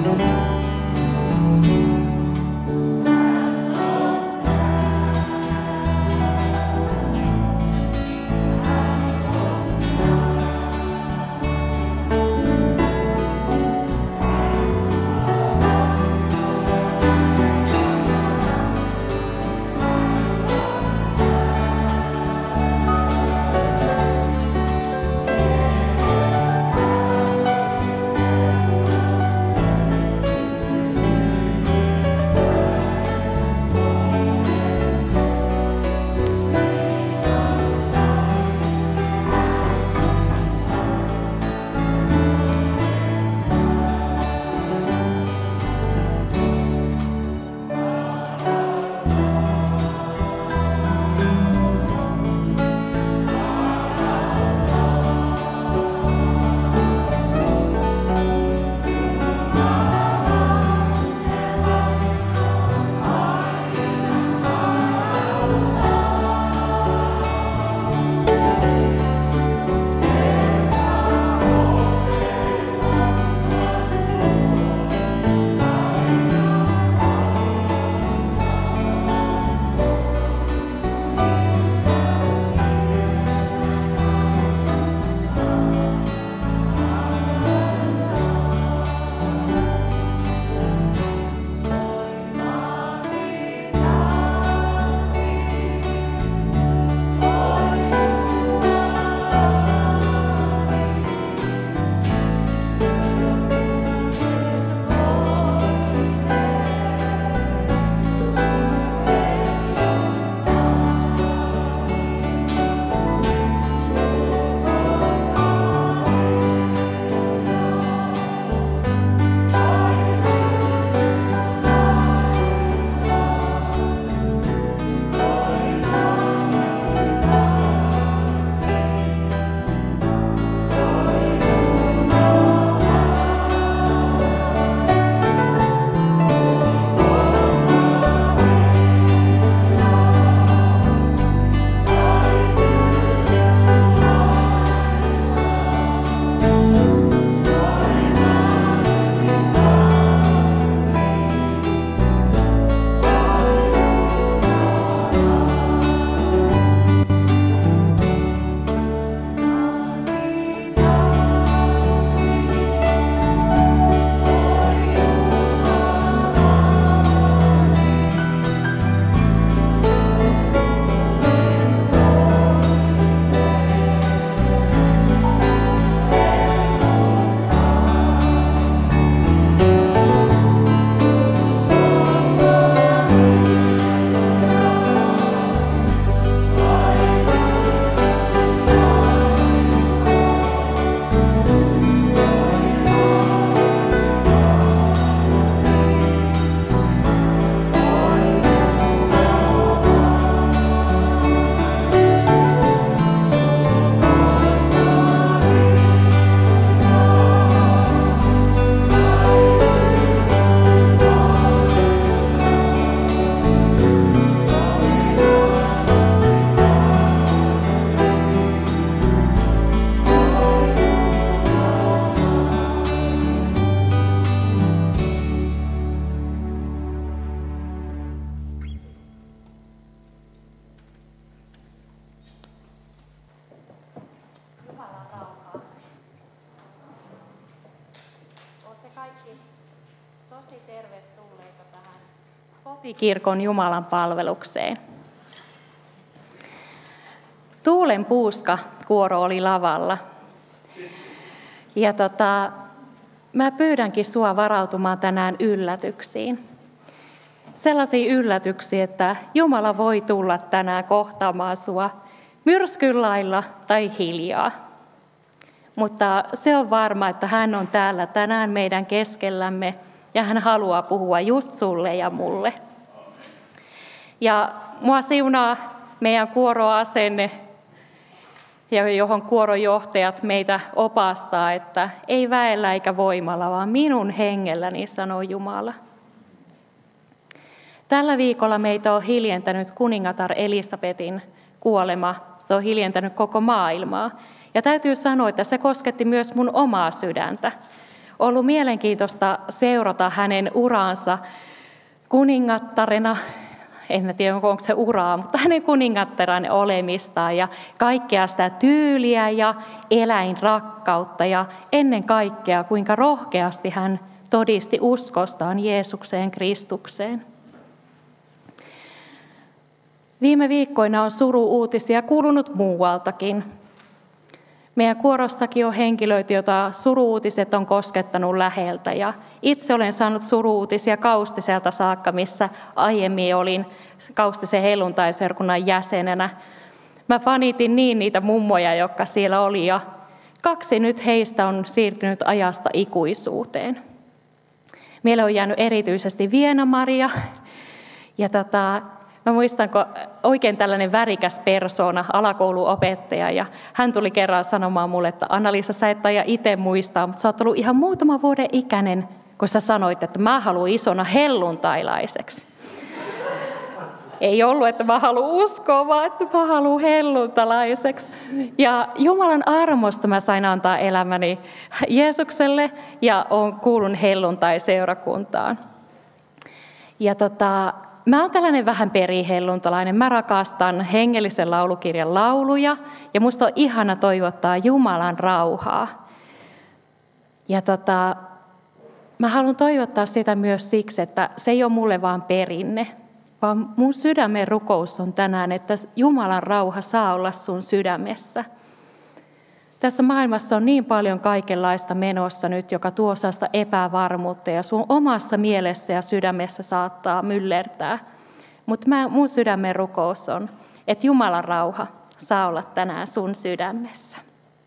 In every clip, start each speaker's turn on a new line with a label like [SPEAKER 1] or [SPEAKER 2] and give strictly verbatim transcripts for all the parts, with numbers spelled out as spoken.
[SPEAKER 1] Kotikirkon Jumalan palvelukseen. Tuulen puuska kuoro oli lavalla. Ja tota, mä pyydänkin sua varautumaan tänään yllätyksiin. Sellaisia yllätyksiä, että Jumala voi tulla tänään kohtaamaan sua myrskyn lailla tai hiljaa. Mutta se on varma, että hän on täällä tänään meidän keskellämme ja hän haluaa puhua just sulle ja mulle. Ja mua siunaa meidän kuoroasenne, johon kuorojohtajat meitä opastaa, että ei väellä eikä voimalla, vaan minun hengelläni, sanoo Jumala. Tällä viikolla meitä on hiljentänyt kuningatar Elisabetin kuolema. Se on hiljentänyt koko maailmaa. Ja täytyy sanoa, että se kosketti myös mun omaa sydäntä. ollut mielenkiintoista seurata hänen uraansa kuningattarena. En tiedä, onko se uraa, mutta hänen kuningattarana olemistaan ja kaikkea sitä tyyliä ja eläinrakkautta ja ennen kaikkea, kuinka rohkeasti hän todisti uskostaan Jeesukseen Kristukseen. Viime viikkoina on suru-uutisia kuulunut muualtakin. Meidän kuorossakin on henkilöitä, joita suru-uutiset on koskettanut läheltä. Ja itse olen saanut suru-uutisia Kaustiselta saakka, missä aiemmin olin Kaustisen helluntaiseurakunnan jäsenenä. Mä fanitin niin niitä mummoja, jotka siellä oli, ja kaksi nyt heistä on siirtynyt ajasta ikuisuuteen. Meille on jäänyt erityisesti Viena-Maria, ja tota, mä muistan, kun oikein tällainen värikäs persoona, alakouluopettaja, ja hän tuli kerran sanomaan mulle, että Anna-Liisa, sä et taida itse muistaa, mutta sä oot ollut ihan muutaman vuoden ikäinen, kun sä sanoit, että mä haluan isona helluntailaiseksi. Ei ollut, että mä haluan uskoa, vaan että mä haluan helluntalaiseksi. Ja Jumalan armosta mä sain antaa elämäni Jeesukselle ja olen kuulun helluntai-seurakuntaan. Ja tota, mä oon tällainen vähän perihelluntalainen. Mä rakastan hengellisen laulukirjan lauluja ja musta on ihana toivottaa Jumalan rauhaa. Ja tota, mä haluan toivottaa sitä myös siksi, että se ei ole mulle vaan perinne, vaan mun sydämen rukous on tänään, että Jumalan rauha saa olla sun sydämessä. Tässä maailmassa on niin paljon kaikenlaista menossa nyt, joka tuo sellaista epävarmuutta ja sun omassa mielessä ja sydämessä saattaa myllertää. Mutta mun sydämen rukous on, että Jumalan rauha saa olla tänään sun sydämessä.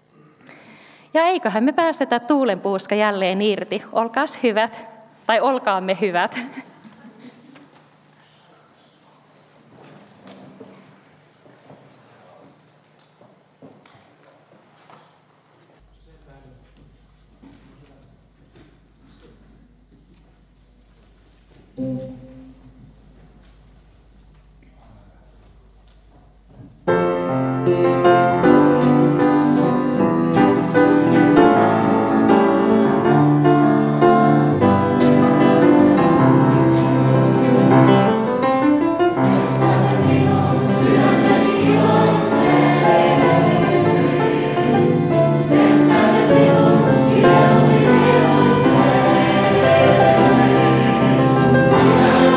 [SPEAKER 1] Ja eiköhän me päästetä tuulenpuuska jälleen irti. Olkaas hyvät, tai olkaamme hyvät.
[SPEAKER 2] Yeah.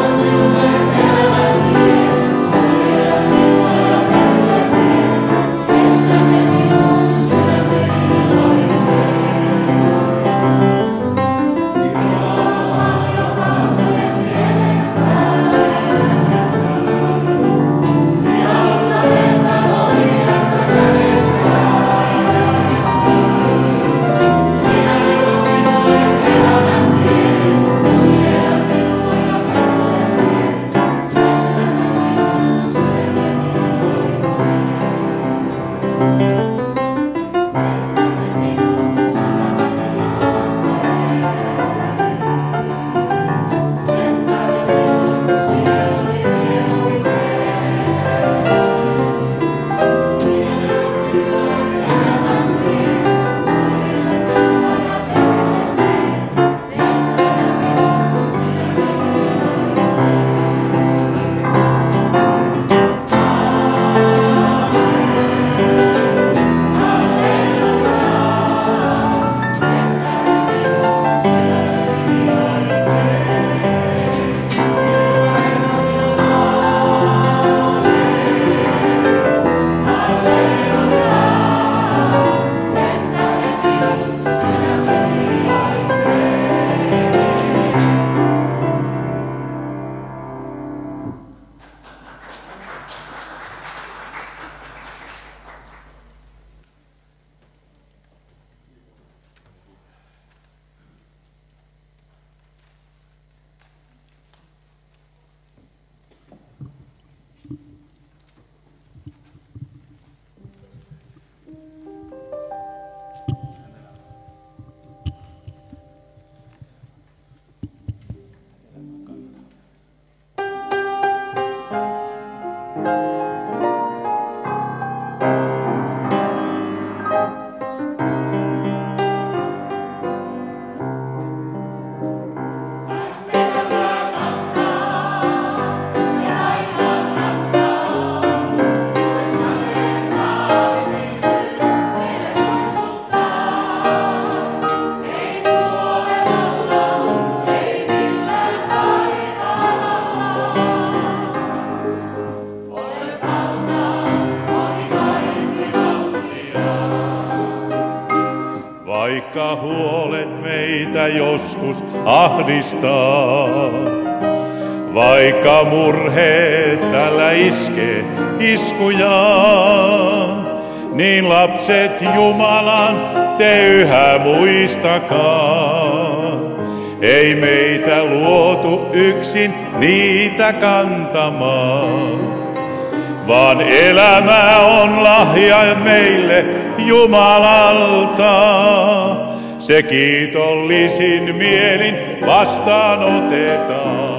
[SPEAKER 2] meitä joskus ahdistaa. Vaikka murheet tällä iskee iskujaan, niin lapset Jumalan te yhä muistakaa. Ei meitä luotu yksin niitä kantamaan, vaan elämä on lahja meille Jumalalta. Se kiitollisin mielin vastaanotetaan.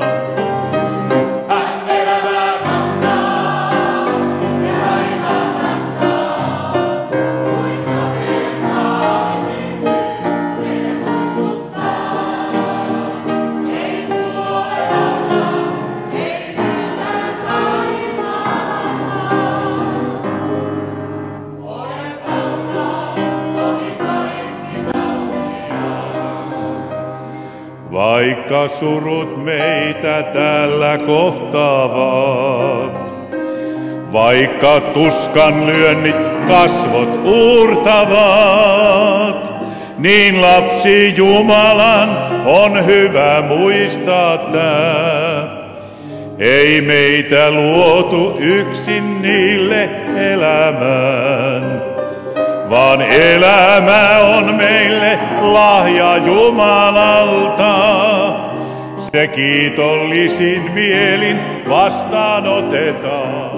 [SPEAKER 2] Vaikka surut meitä täällä kohtaavat, vaikka tuskan lyönnit kasvot uurtavat, niin lapsi Jumalan on hyvä muistaa tää. Ei meitä luotu yksin niille elämään, vaan elämä on meille lahja Jumalalta. Se kiitollisin mielin vastaanotetaan.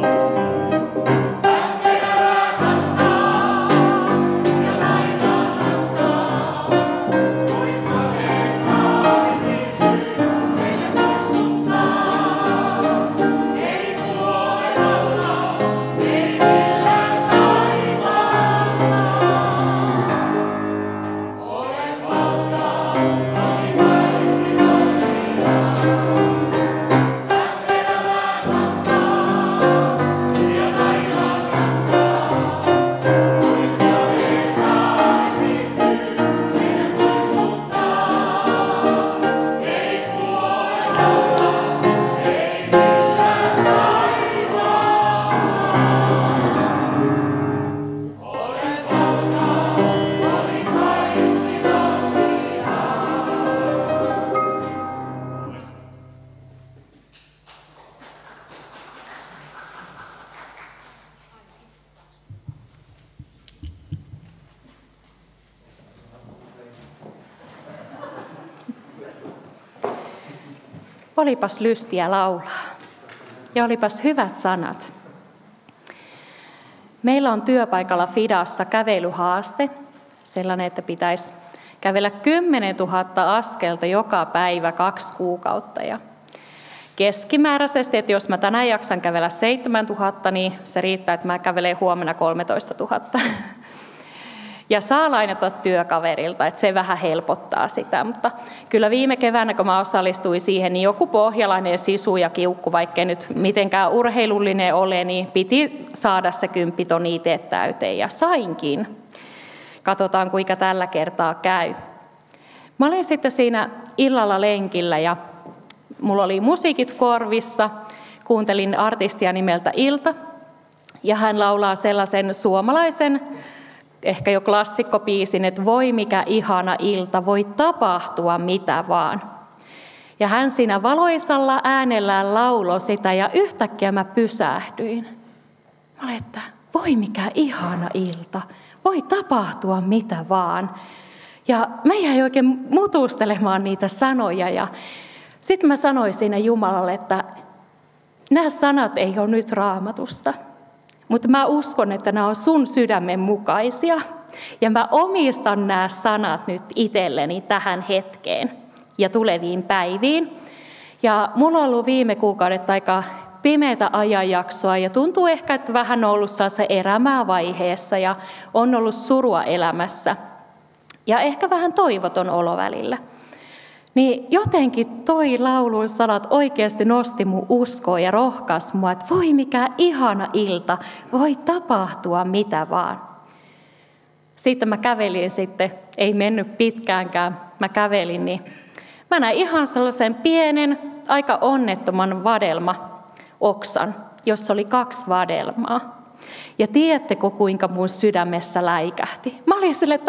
[SPEAKER 1] Olipas lystiä laulaa ja olipas hyvät sanat. Meillä on työpaikalla Fidassa kävelyhaaste, sellainen, että pitäisi kävellä kymmenen tuhatta askelta joka päivä kaksi kuukautta. Ja keskimääräisesti, että jos mä tänään jaksan kävellä seitsemän tuhatta, niin se riittää, että mä kävelen huomenna kolmetoista tuhatta. Ja saa lainata työkaverilta, että se vähän helpottaa sitä. Mutta kyllä viime keväänä, kun mä osallistuin siihen, niin joku pohjalainen sisu ja kiukku, vaikka nyt mitenkään urheilullinen ole, niin piti saada se kymppitoni itse täyteen ja sainkin. Katsotaan, kuinka tällä kertaa käy. Mä olin sitten siinä illalla lenkillä ja mulla oli musiikit korvissa. Kuuntelin artistia nimeltä Ilta ja hän laulaa sellaisen suomalaisen ehkä jo klassikkobiisin, että voi mikä ihana ilta, voi tapahtua mitä vaan. Ja hän siinä valoisalla äänellään lauloi sitä ja yhtäkkiä mä pysähdyin. Mä olin, että voi mikä ihana ilta, voi tapahtua mitä vaan. Ja mä jäin oikein mutustelemaan niitä sanoja ja sitten mä sanoin siinä Jumalalle, että nämä sanat ei ole nyt Raamatusta. Mutta mä uskon, että nämä on sun sydämen mukaisia. Ja mä omistan nämä sanat nyt itselleni tähän hetkeen ja tuleviin päiviin. Ja mulla on ollut viime kuukaudet aika pimeätä ajanjaksoa ja tuntuu ehkä, että vähän on ollut se erämää vaiheessa ja on ollut surua elämässä. Ja ehkä vähän toivoton olo välillä. Niin jotenkin toi laulun sanat oikeasti nosti mun uskoa ja rohkaisi mua, että voi mikä ihana ilta, voi tapahtua mitä vaan. Sitten mä kävelin sitten, ei mennyt pitkäänkään, mä kävelin, niin mä näin ihan sellaisen pienen, aika onnettoman vadelma-oksan, jossa oli kaksi vadelmaa. Ja tiedättekö, kuinka mun sydämessä läikähti? Mä olin sille, että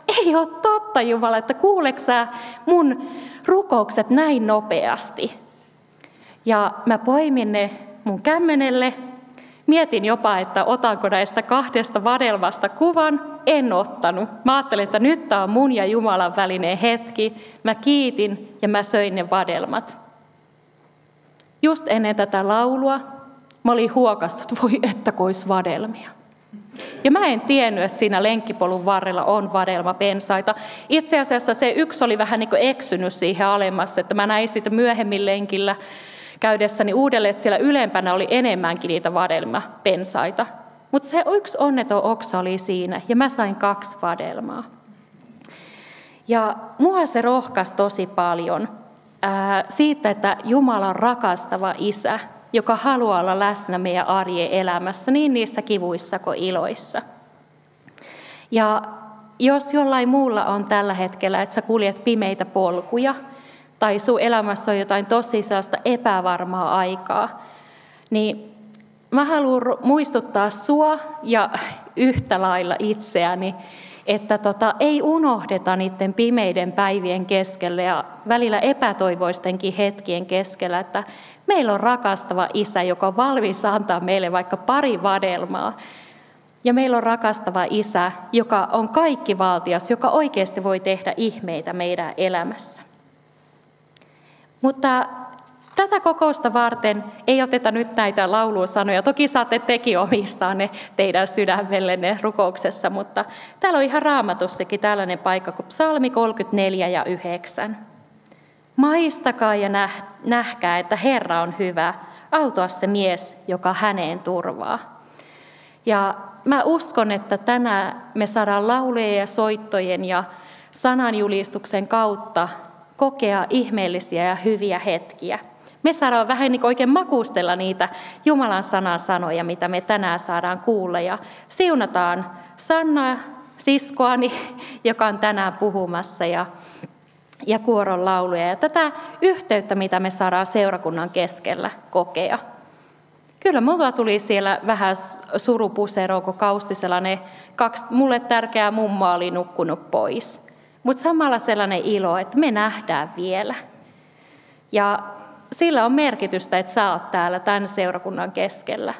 [SPEAKER 1] ei ole totta Jumala, että kuuleeko sä mun rukoukset näin nopeasti. Ja mä poimin ne mun kämmenelle. Mietin jopa, että otanko näistä kahdesta vadelmasta kuvan. En ottanut. Mä ajattelin, että nyt tää on mun ja Jumalan välinen hetki. Mä kiitin ja mä söin ne vadelmat. Just ennen tätä laulua mä olin huokassut, että voi että kois vadelmia. Ja mä en tiennyt, että siinä lenkkipolun varrella on vadelmapensaita. Itse asiassa se yksi oli vähän niin kuin eksynyt siihen alemmassa, että mä näin sitä myöhemmin lenkillä käydessäni uudelleen, että siellä ylempänä oli enemmänkin niitä vadelmapensaita. Mutta se yksi onneton oksa oli siinä, ja mä sain kaksi vadelmaa. Ja mua se rohkaisi tosi paljon ää, siitä, että Jumala on rakastava isä, joka haluaa olla läsnä meidän arjen elämässä, niin niissä kivuissa kuin iloissa. Ja jos jollain muulla on tällä hetkellä, että sä kuljet pimeitä polkuja, tai sun elämässä on jotain tosi sellaista epävarmaa aikaa, niin mä haluan muistuttaa sua ja yhtä lailla itseäni, että tota, ei unohdeta niiden pimeiden päivien keskellä ja välillä epätoivoistenkin hetkien keskellä, että meillä on rakastava isä, joka on valmis antaa meille vaikka pari vadelmaa. Ja meillä on rakastava isä, joka on kaikkivaltias, joka oikeasti voi tehdä ihmeitä meidän elämässä. Mutta tätä kokousta varten ei oteta nyt näitä laulusanoja. Toki saatte tekin omistaa ne teidän sydämellenne rukouksessa, mutta täällä on ihan Raamatussakin tällainen paikka kuin psalmi kolmekymmentäneljä ja yhdeksän. Maistakaa ja nähkää, että Herra on hyvä, autaa se mies, joka häneen turvaa. Ja mä uskon, että tänään me saadaan laulujen ja soittojen ja sananjulistuksen kautta kokea ihmeellisiä ja hyviä hetkiä. Me saadaan vähän niin kuin oikein makustella niitä Jumalan sanan sanoja, mitä me tänään saadaan kuulla. Ja siunataan Sanna, siskoani, joka on tänään puhumassa, ja, ja kuoron lauluja. Ja tätä yhteyttä, mitä me saadaan seurakunnan keskellä kokea. Kyllä mulla tuli siellä vähän surupuseroa, kun Kaustisella ne kaksi mulle tärkeää mummaa oli nukkunut pois. Mutta samalla sellainen ilo, että me nähdään vielä. Ja sillä on merkitystä, että sä oot täällä tämän seurakunnan keskellä.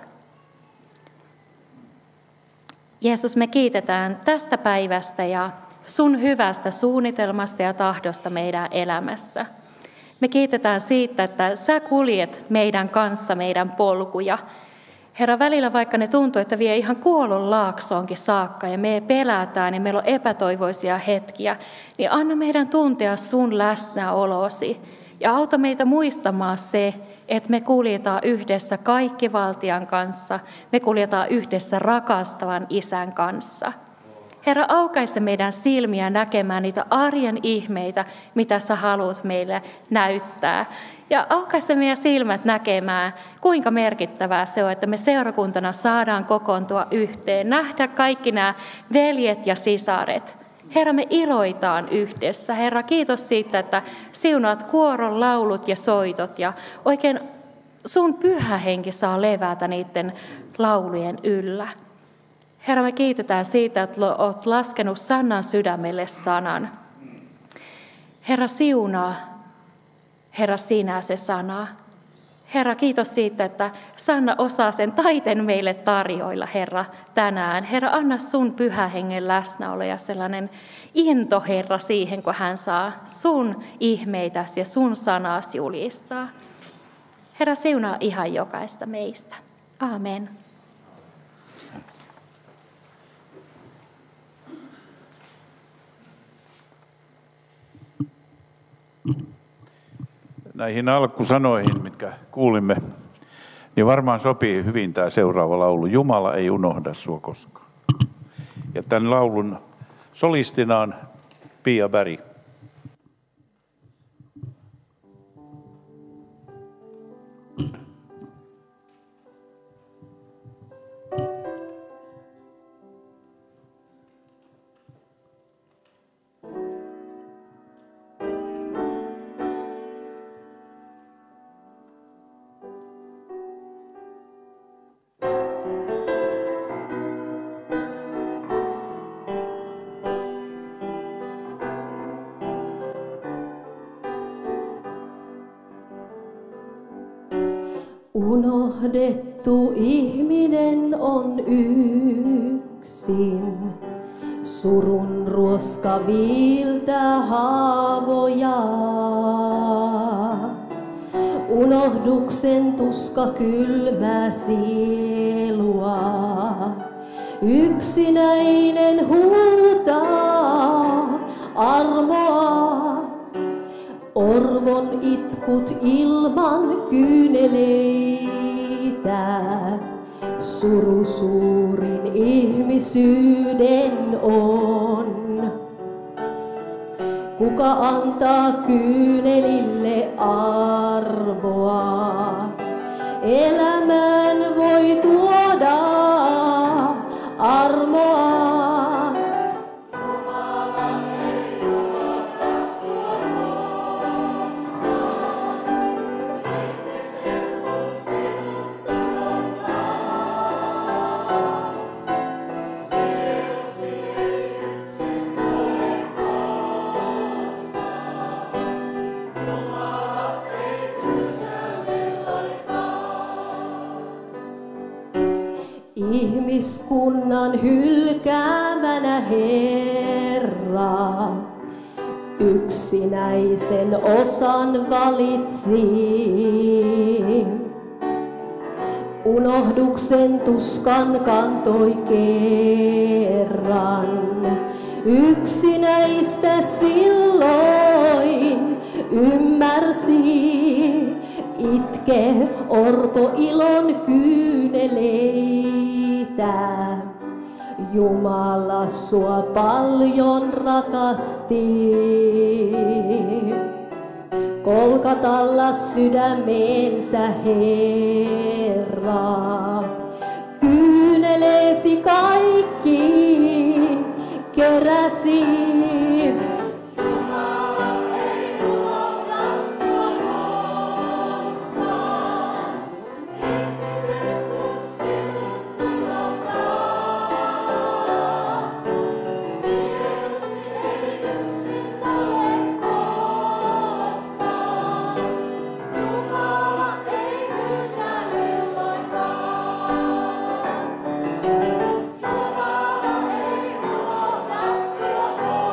[SPEAKER 1] Jeesus, me kiitetään tästä päivästä ja sun hyvästä suunnitelmasta ja tahdosta meidän elämässä. Me kiitetään siitä, että sä kuljet meidän kanssa meidän polkuja. Herra, välillä vaikka ne tuntuu, että vie ihan kuolon laaksoonkin saakka ja me pelätään ja meillä on epätoivoisia hetkiä, niin anna meidän tuntea sun läsnäolosi ja auta meitä muistamaan se, että me kuljetaan yhdessä kaikkivaltian kanssa, me kuljetaan yhdessä rakastavan isän kanssa. Herra, aukaise meidän silmiä näkemään niitä arjen ihmeitä, mitä sä haluat meille näyttää. Ja aukaise meidän silmät näkemään, kuinka merkittävää se on, että me seurakuntana saadaan kokoontua yhteen, nähdä kaikki nämä veljet ja sisaret. Herra, me iloitaan yhdessä. Herra, kiitos siitä, että siunaat kuoron laulut ja soitot ja oikein sun pyhä henki saa levätä niiden laulujen yllä. Herra, me kiitetään siitä, että olet laskenut Sannan sydämelle sanan. Herra, siunaa, Herra, sinä se sana. Herra, kiitos siitä, että Sanna osaa sen taiten meille tarjoilla, Herra, tänään. Herra, anna sun pyhä hengen läsnäolo ja sellainen into, Herra, siihen, kun hän saa sun ihmeitäsi ja sun sanas julistaa. Herra, siunaa ihan jokaista meistä. Aamen.
[SPEAKER 2] Näihin alkusanoihin, mitkä kuulimme, niin varmaan sopii hyvin tämä seuraava laulu. Jumala ei unohda sua koskaan. Ja tämän laulun solistina on Pia Berg.
[SPEAKER 3] Unohdettu ihminen on yksin, surun ruoska viiltää haavoja. Unohduksen tuska kylmää sielua, yksinäinen huutaa armoa. Orvon itkut ilman kyyneleitä, suru suurin ihmisyyden on. Kuka antaa kyynelille arvoa, elämään voi tuoda armoa. Ihmiskunnan hylkäämänä Herra yksinäisen osan valitsi. Unohduksen tuskan kantoi kerran, yksinäistä silloin ymmärsi. Itke orpo ilon kyyneleitä, Jumala sua paljon rakasti. Kolkatalla sydämensä Herra, kyyneleesi kaikki keräsi.
[SPEAKER 4] Jumala ei unohda sua.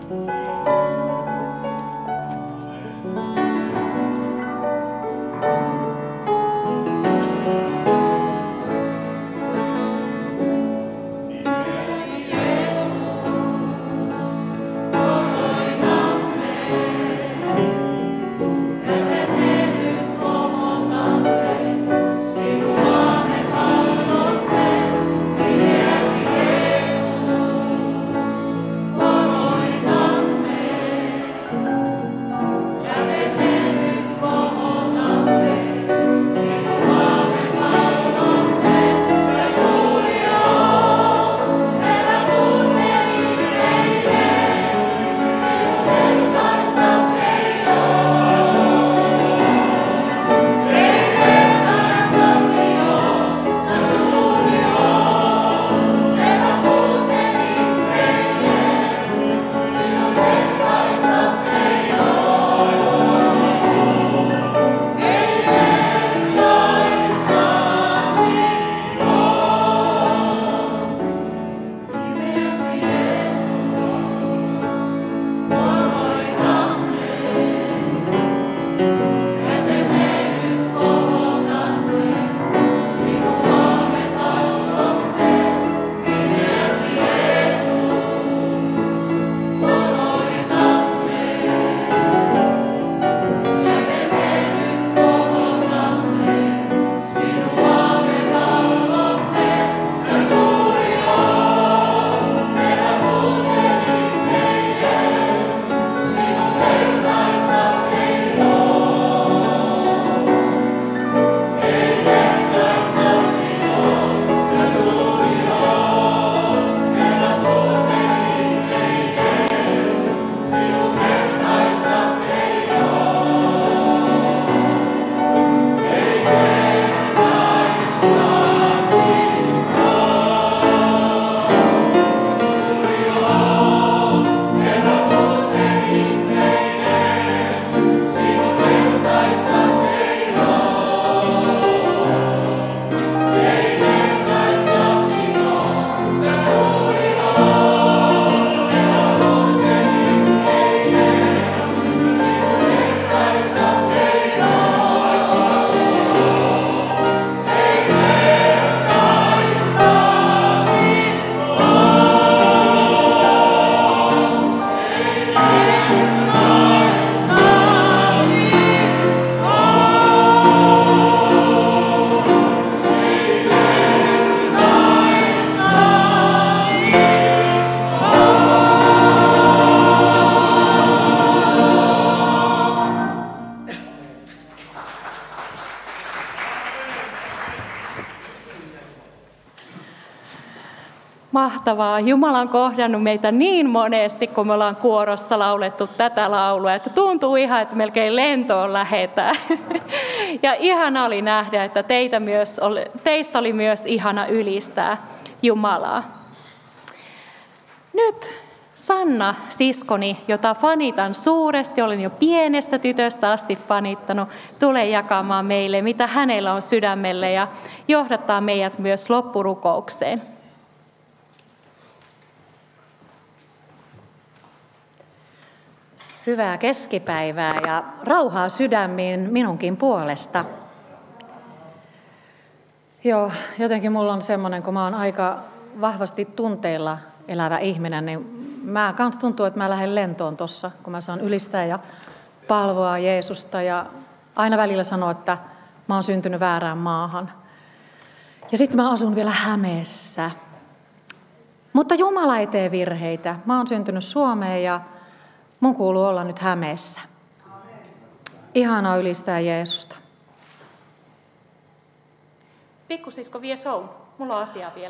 [SPEAKER 1] Mahtavaa. Jumala on kohdannut meitä niin monesti, kun me ollaan kuorossa laulettu tätä laulua, että tuntuu ihan, että melkein lentoon lähetään. Ja ihana oli nähdä, että teitä myös oli, teistä oli myös ihana ylistää Jumalaa. Nyt Sanna, siskoni, jota fanitan suuresti, olen jo pienestä tytöstä asti fanittanut, tulee jakamaan meille, mitä hänellä on sydämelle ja johdattaa meidät myös loppurukoukseen.
[SPEAKER 4] Hyvää keskipäivää ja rauhaa sydämiin minunkin puolesta. Joo, jotenkin mulla on semmoinen, kun mä oon aika vahvasti tunteilla elävä ihminen, niin mä kans tuntuu, että mä lähden lentoon tossa, kun mä saan ylistää ja palvoa Jeesusta ja aina välillä sanoa, että mä oon syntynyt väärään maahan. Ja sitten mä asun vielä Hämeessä. Mutta Jumala ei tee virheitä. Mä oon syntynyt Suomeen ja mun kuuluu olla nyt Hämeessä. Ihanaa ylistää Jeesusta.
[SPEAKER 1] Pikkusisko vie show. Mulla on asiaa vielä.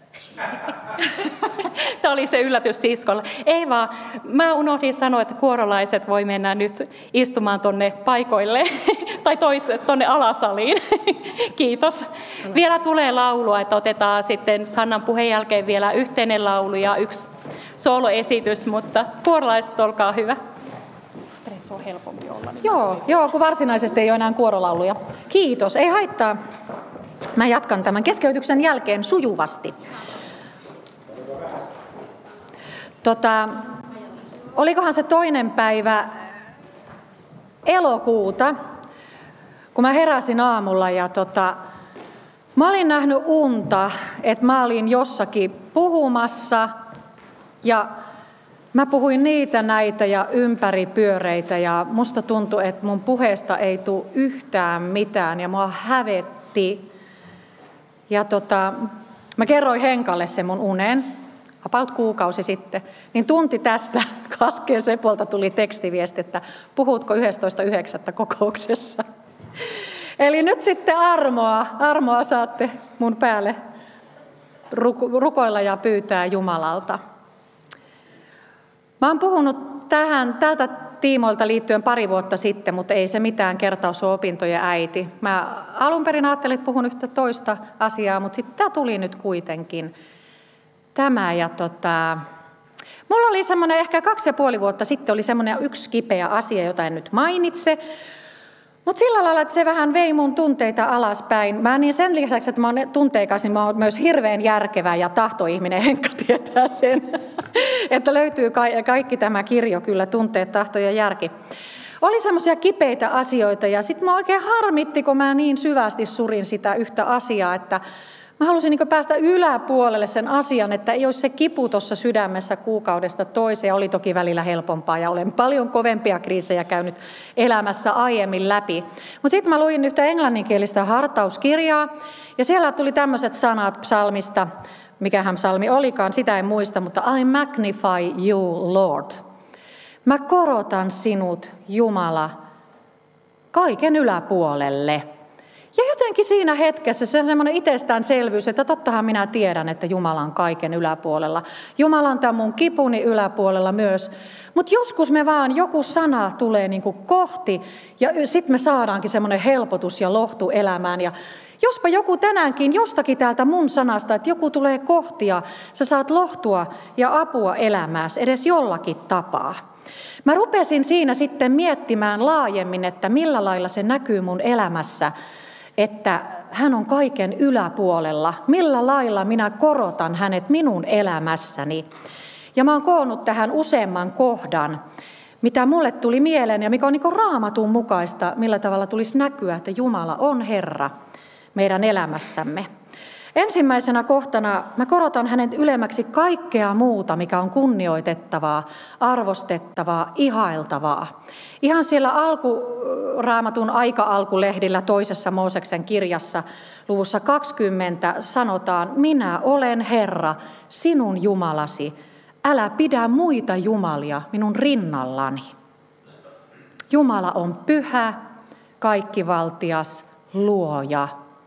[SPEAKER 1] Tämä oli se yllätys siskolla. Ei vaan, mä unohdin sanoa, että kuorolaiset voi mennä nyt istumaan tonne paikoille tai tonne alasaliin. Kiitos. Vielä tulee laulua, että otetaan sitten Sannan puheen jälkeen vielä yhteinen laulu ja yksi sooloesitys, mutta kuorolaiset, olkaa hyvä. Se on helpompi olla. Niin
[SPEAKER 4] joo, joo, kun varsinaisesti ei ole enää kuorolauluja. Kiitos, ei haittaa. Mä jatkan tämän keskeytyksen jälkeen sujuvasti. Tota, olikohan se toinen päivä elokuuta, kun mä heräsin aamulla ja tota, mä olin nähnyt unta, että mä olin jossakin puhumassa ja mä puhuin niitä näitä ja ympäripyöreitä ja musta tuntui, että mun puheesta ei tule yhtään mitään ja mua hävetti. Ja tota, mä kerroin Henkalle sen mun unen, about kuukausi sitten, niin tunti tästä Kaskeen Sepolta tuli tekstiviesti, että puhutko yhdestoista yhdeksättä kokouksessa. Eli nyt sitten armoa, armoa saatte mun päälle rukoilla ja pyytää Jumalalta. Mä oon puhunut tähän, tältä tiimoilta liittyen pari vuotta sitten, mutta ei se mitään kertaus ole opintojen äiti. Mä alun perin ajattelin, että puhun yhtä toista asiaa, mutta sitten tämä tuli nyt kuitenkin. Tämä ja tota... Mulla oli semmoinen ehkä kaksi ja puoli vuotta sitten oli semmoinen yksi kipeä asia, jota en nyt mainitse. Mutta sillä lailla, että se vähän vei mun tunteita alaspäin. Mä niin sen lisäksi, että mä oon tunteikas, niin mä oon myös hirveän järkevä ja tahtoihminen. Henkka tietää sen, että löytyy ka- kaikki tämä kirjo kyllä, tunteet, tahto ja järki. Oli semmoisia kipeitä asioita ja sitten mä oikein harmitti, kun mä niin syvästi surin sitä yhtä asiaa, että mä halusin niin päästä yläpuolelle sen asian, että ei olisi se kipu tuossa sydämessä kuukaudesta toiseen. Oli toki välillä helpompaa ja olen paljon kovempia kriisejä käynyt elämässä aiemmin läpi. Mutta sitten mä luin yhtä englanninkielistä hartauskirjaa ja siellä tuli tämmöiset sanat psalmista, mikähän psalmi olikaan, sitä en muista, mutta I magnify you, Lord. Mä korotan sinut, Jumala, kaiken yläpuolelle. Ja jotenkin siinä hetkessä se on semmoinen itsestäänselvyys, että tottahan minä tiedän, että Jumala on kaiken yläpuolella. Jumala on tämän mun kipuni yläpuolella myös. Mutta joskus me vaan, joku sana tulee niin kuin kohti ja sitten me saadaankin semmoinen helpotus ja lohtu elämään. Ja jospa joku tänäänkin jostakin täältä mun sanasta, että joku tulee kohti ja sä saat lohtua ja apua elämääsi edes jollakin tapaa. Mä rupesin siinä sitten miettimään laajemmin, että millä lailla se näkyy mun elämässä, että hän on kaiken yläpuolella. Millä lailla minä korotan hänet minun elämässäni. Ja mä oon koonnut tähän useamman kohdan, mitä mulle tuli mieleen ja mikä on niin kuin Raamatun mukaista, millä tavalla tulisi näkyä, että Jumala on Herra meidän elämässämme. Ensimmäisenä kohtana mä korotan hänet ylemmäksi kaikkea muuta, mikä on kunnioitettavaa, arvostettavaa, ihailtavaa. Ihan siellä alku, Raamatun aika-alkulehdillä toisessa Mooseksen kirjassa luvussa kaksikymmentä sanotaan, minä olen Herra, sinun Jumalasi, älä pidä muita jumalia minun rinnallani. Jumala on pyhä, kaikkivaltias, luoja.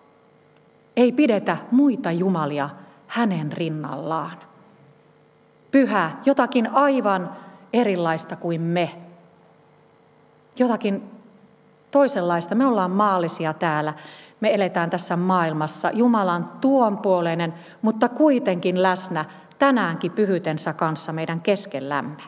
[SPEAKER 4] Ei pidetä muita jumalia hänen rinnallaan. Pyhä, jotakin aivan erilaista kuin me. Jotakin toisenlaista. Me ollaan maallisia täällä. Me eletään tässä maailmassa. Jumala on tuonpuoleinen, mutta kuitenkin läsnä tänäänkin pyhyytensä kanssa meidän keskellämme.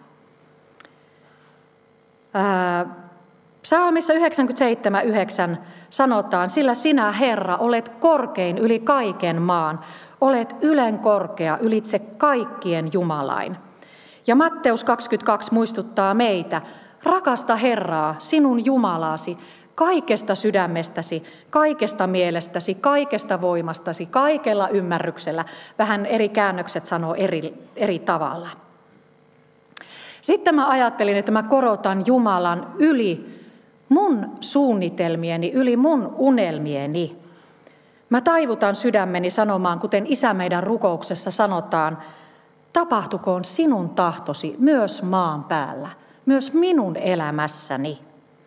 [SPEAKER 4] Ää, Psalmissa yhdeksänkymmentäseitsemän yhdeksän sanotaan, sillä sinä, Herra, olet korkein yli kaiken maan, olet ylen korkea ylitse kaikkien Jumalain. Ja Matteus kaksikymmentäkaksi muistuttaa meitä, rakasta Herraa, sinun Jumalasi, kaikesta sydämestäsi, kaikesta mielestäsi, kaikesta voimastasi, kaikella ymmärryksellä. Vähän eri käännökset sanoo eri, eri tavalla. Sitten mä ajattelin, että mä korotan Jumalan yli mun suunnitelmieni, yli mun unelmieni. Mä taivutan sydämeni sanomaan, kuten Isä meidän rukouksessa sanotaan, tapahtukoon sinun tahtosi myös maan päällä, myös minun elämässäni.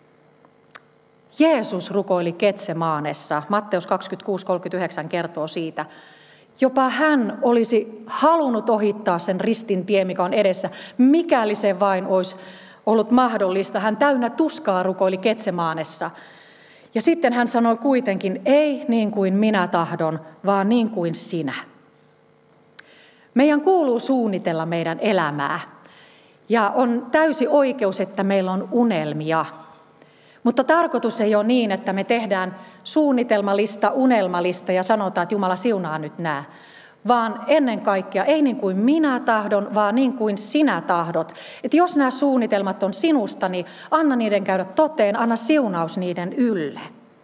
[SPEAKER 4] Jeesus rukoili Getsemaanessa, Matteus kaksikymmentäkuusi kolmekymmentäyhdeksän kertoo siitä. Jopa hän olisi halunnut ohittaa sen ristin tie, mikä on edessä, mikäli se vain olisi ollut mahdollista. Hän täynnä tuskaa rukoili Getsemaanessa. Ja sitten hän sanoi kuitenkin, ei niin kuin minä tahdon, vaan niin kuin sinä. Meidän kuuluu suunnitella meidän elämää. Ja on täysi oikeus, että meillä on unelmia. Mutta tarkoitus ei ole niin, että me tehdään suunnitelmalista, unelmalista ja sanotaan, että Jumala siunaa nyt nämä. vaan ennen kaikkea ei niin kuin minä tahdon, vaan niin kuin sinä tahdot. Että jos nämä suunnitelmat on sinusta, niin anna niiden käydä toteen, anna siunaus niiden ylle.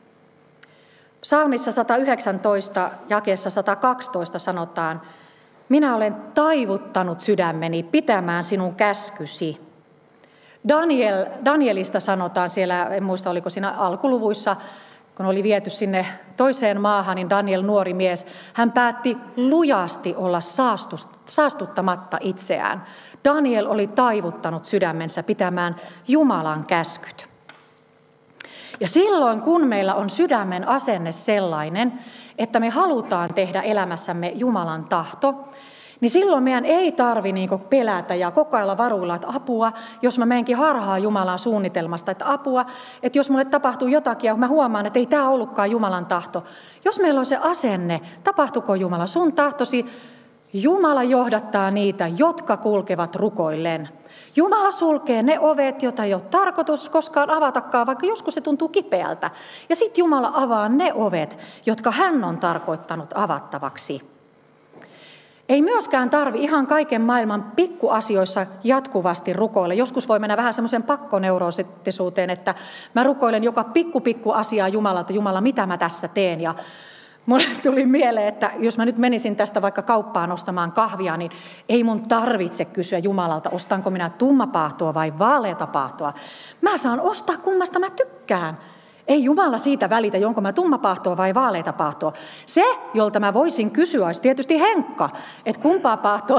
[SPEAKER 4] Psalmissa sata yhdeksäntoista, jakeessa sata kaksitoista sanotaan, minä olen taivuttanut sydämeni pitämään sinun käskysi. Daniel, Danielista sanotaan siellä, en muista oliko siinä alkuluvuissa, kun oli viety sinne toiseen maahan, niin Daniel, nuori mies, hän päätti lujasti olla saastuttamatta itseään. Daniel oli taivuttanut sydämensä pitämään Jumalan käskyt. Ja silloin, kun meillä on sydämen asenne sellainen, että me halutaan tehdä elämässämme Jumalan tahto, niin silloin meidän ei tarvitse niin pelätä ja koko ajan varuilla, että apua, jos mä menenkin harhaan Jumalan suunnitelmasta, että apua, että jos mulle tapahtuu jotakin ja mä huomaan, että ei tämä ollutkaan Jumalan tahto. Jos meillä on se asenne, tapahtuuko Jumala sun tahtosi, Jumala johdattaa niitä, jotka kulkevat rukoillen. Jumala sulkee ne ovet, joita ei ole tarkoitus koskaan avatakaan, vaikka joskus se tuntuu kipeältä. Ja sitten Jumala avaa ne ovet, jotka hän on tarkoittanut avattavaksi. Ei myöskään tarvi ihan kaiken maailman pikkuasioissa jatkuvasti rukoilla. Joskus voi mennä vähän semmoisen pakkoneuroosisuuteen, että mä rukoilen joka pikku pikku asiaa Jumalalta, Jumala, mitä mä tässä teen. Ja mulle tuli mieleen, että jos mä nyt menisin tästä vaikka kauppaan ostamaan kahvia, niin ei mun tarvitse kysyä Jumalalta, ostanko minä tummapahtoa vai vaaleata pahtoa. Mä saan ostaa kummasta mä tykkään. Ei Jumala siitä välitä, jonko mä tummapahtoa vai vaaleita pahtoa. Se, jolta mä voisin kysyä, olisi tietysti Henkka, että kumpaa pahtoa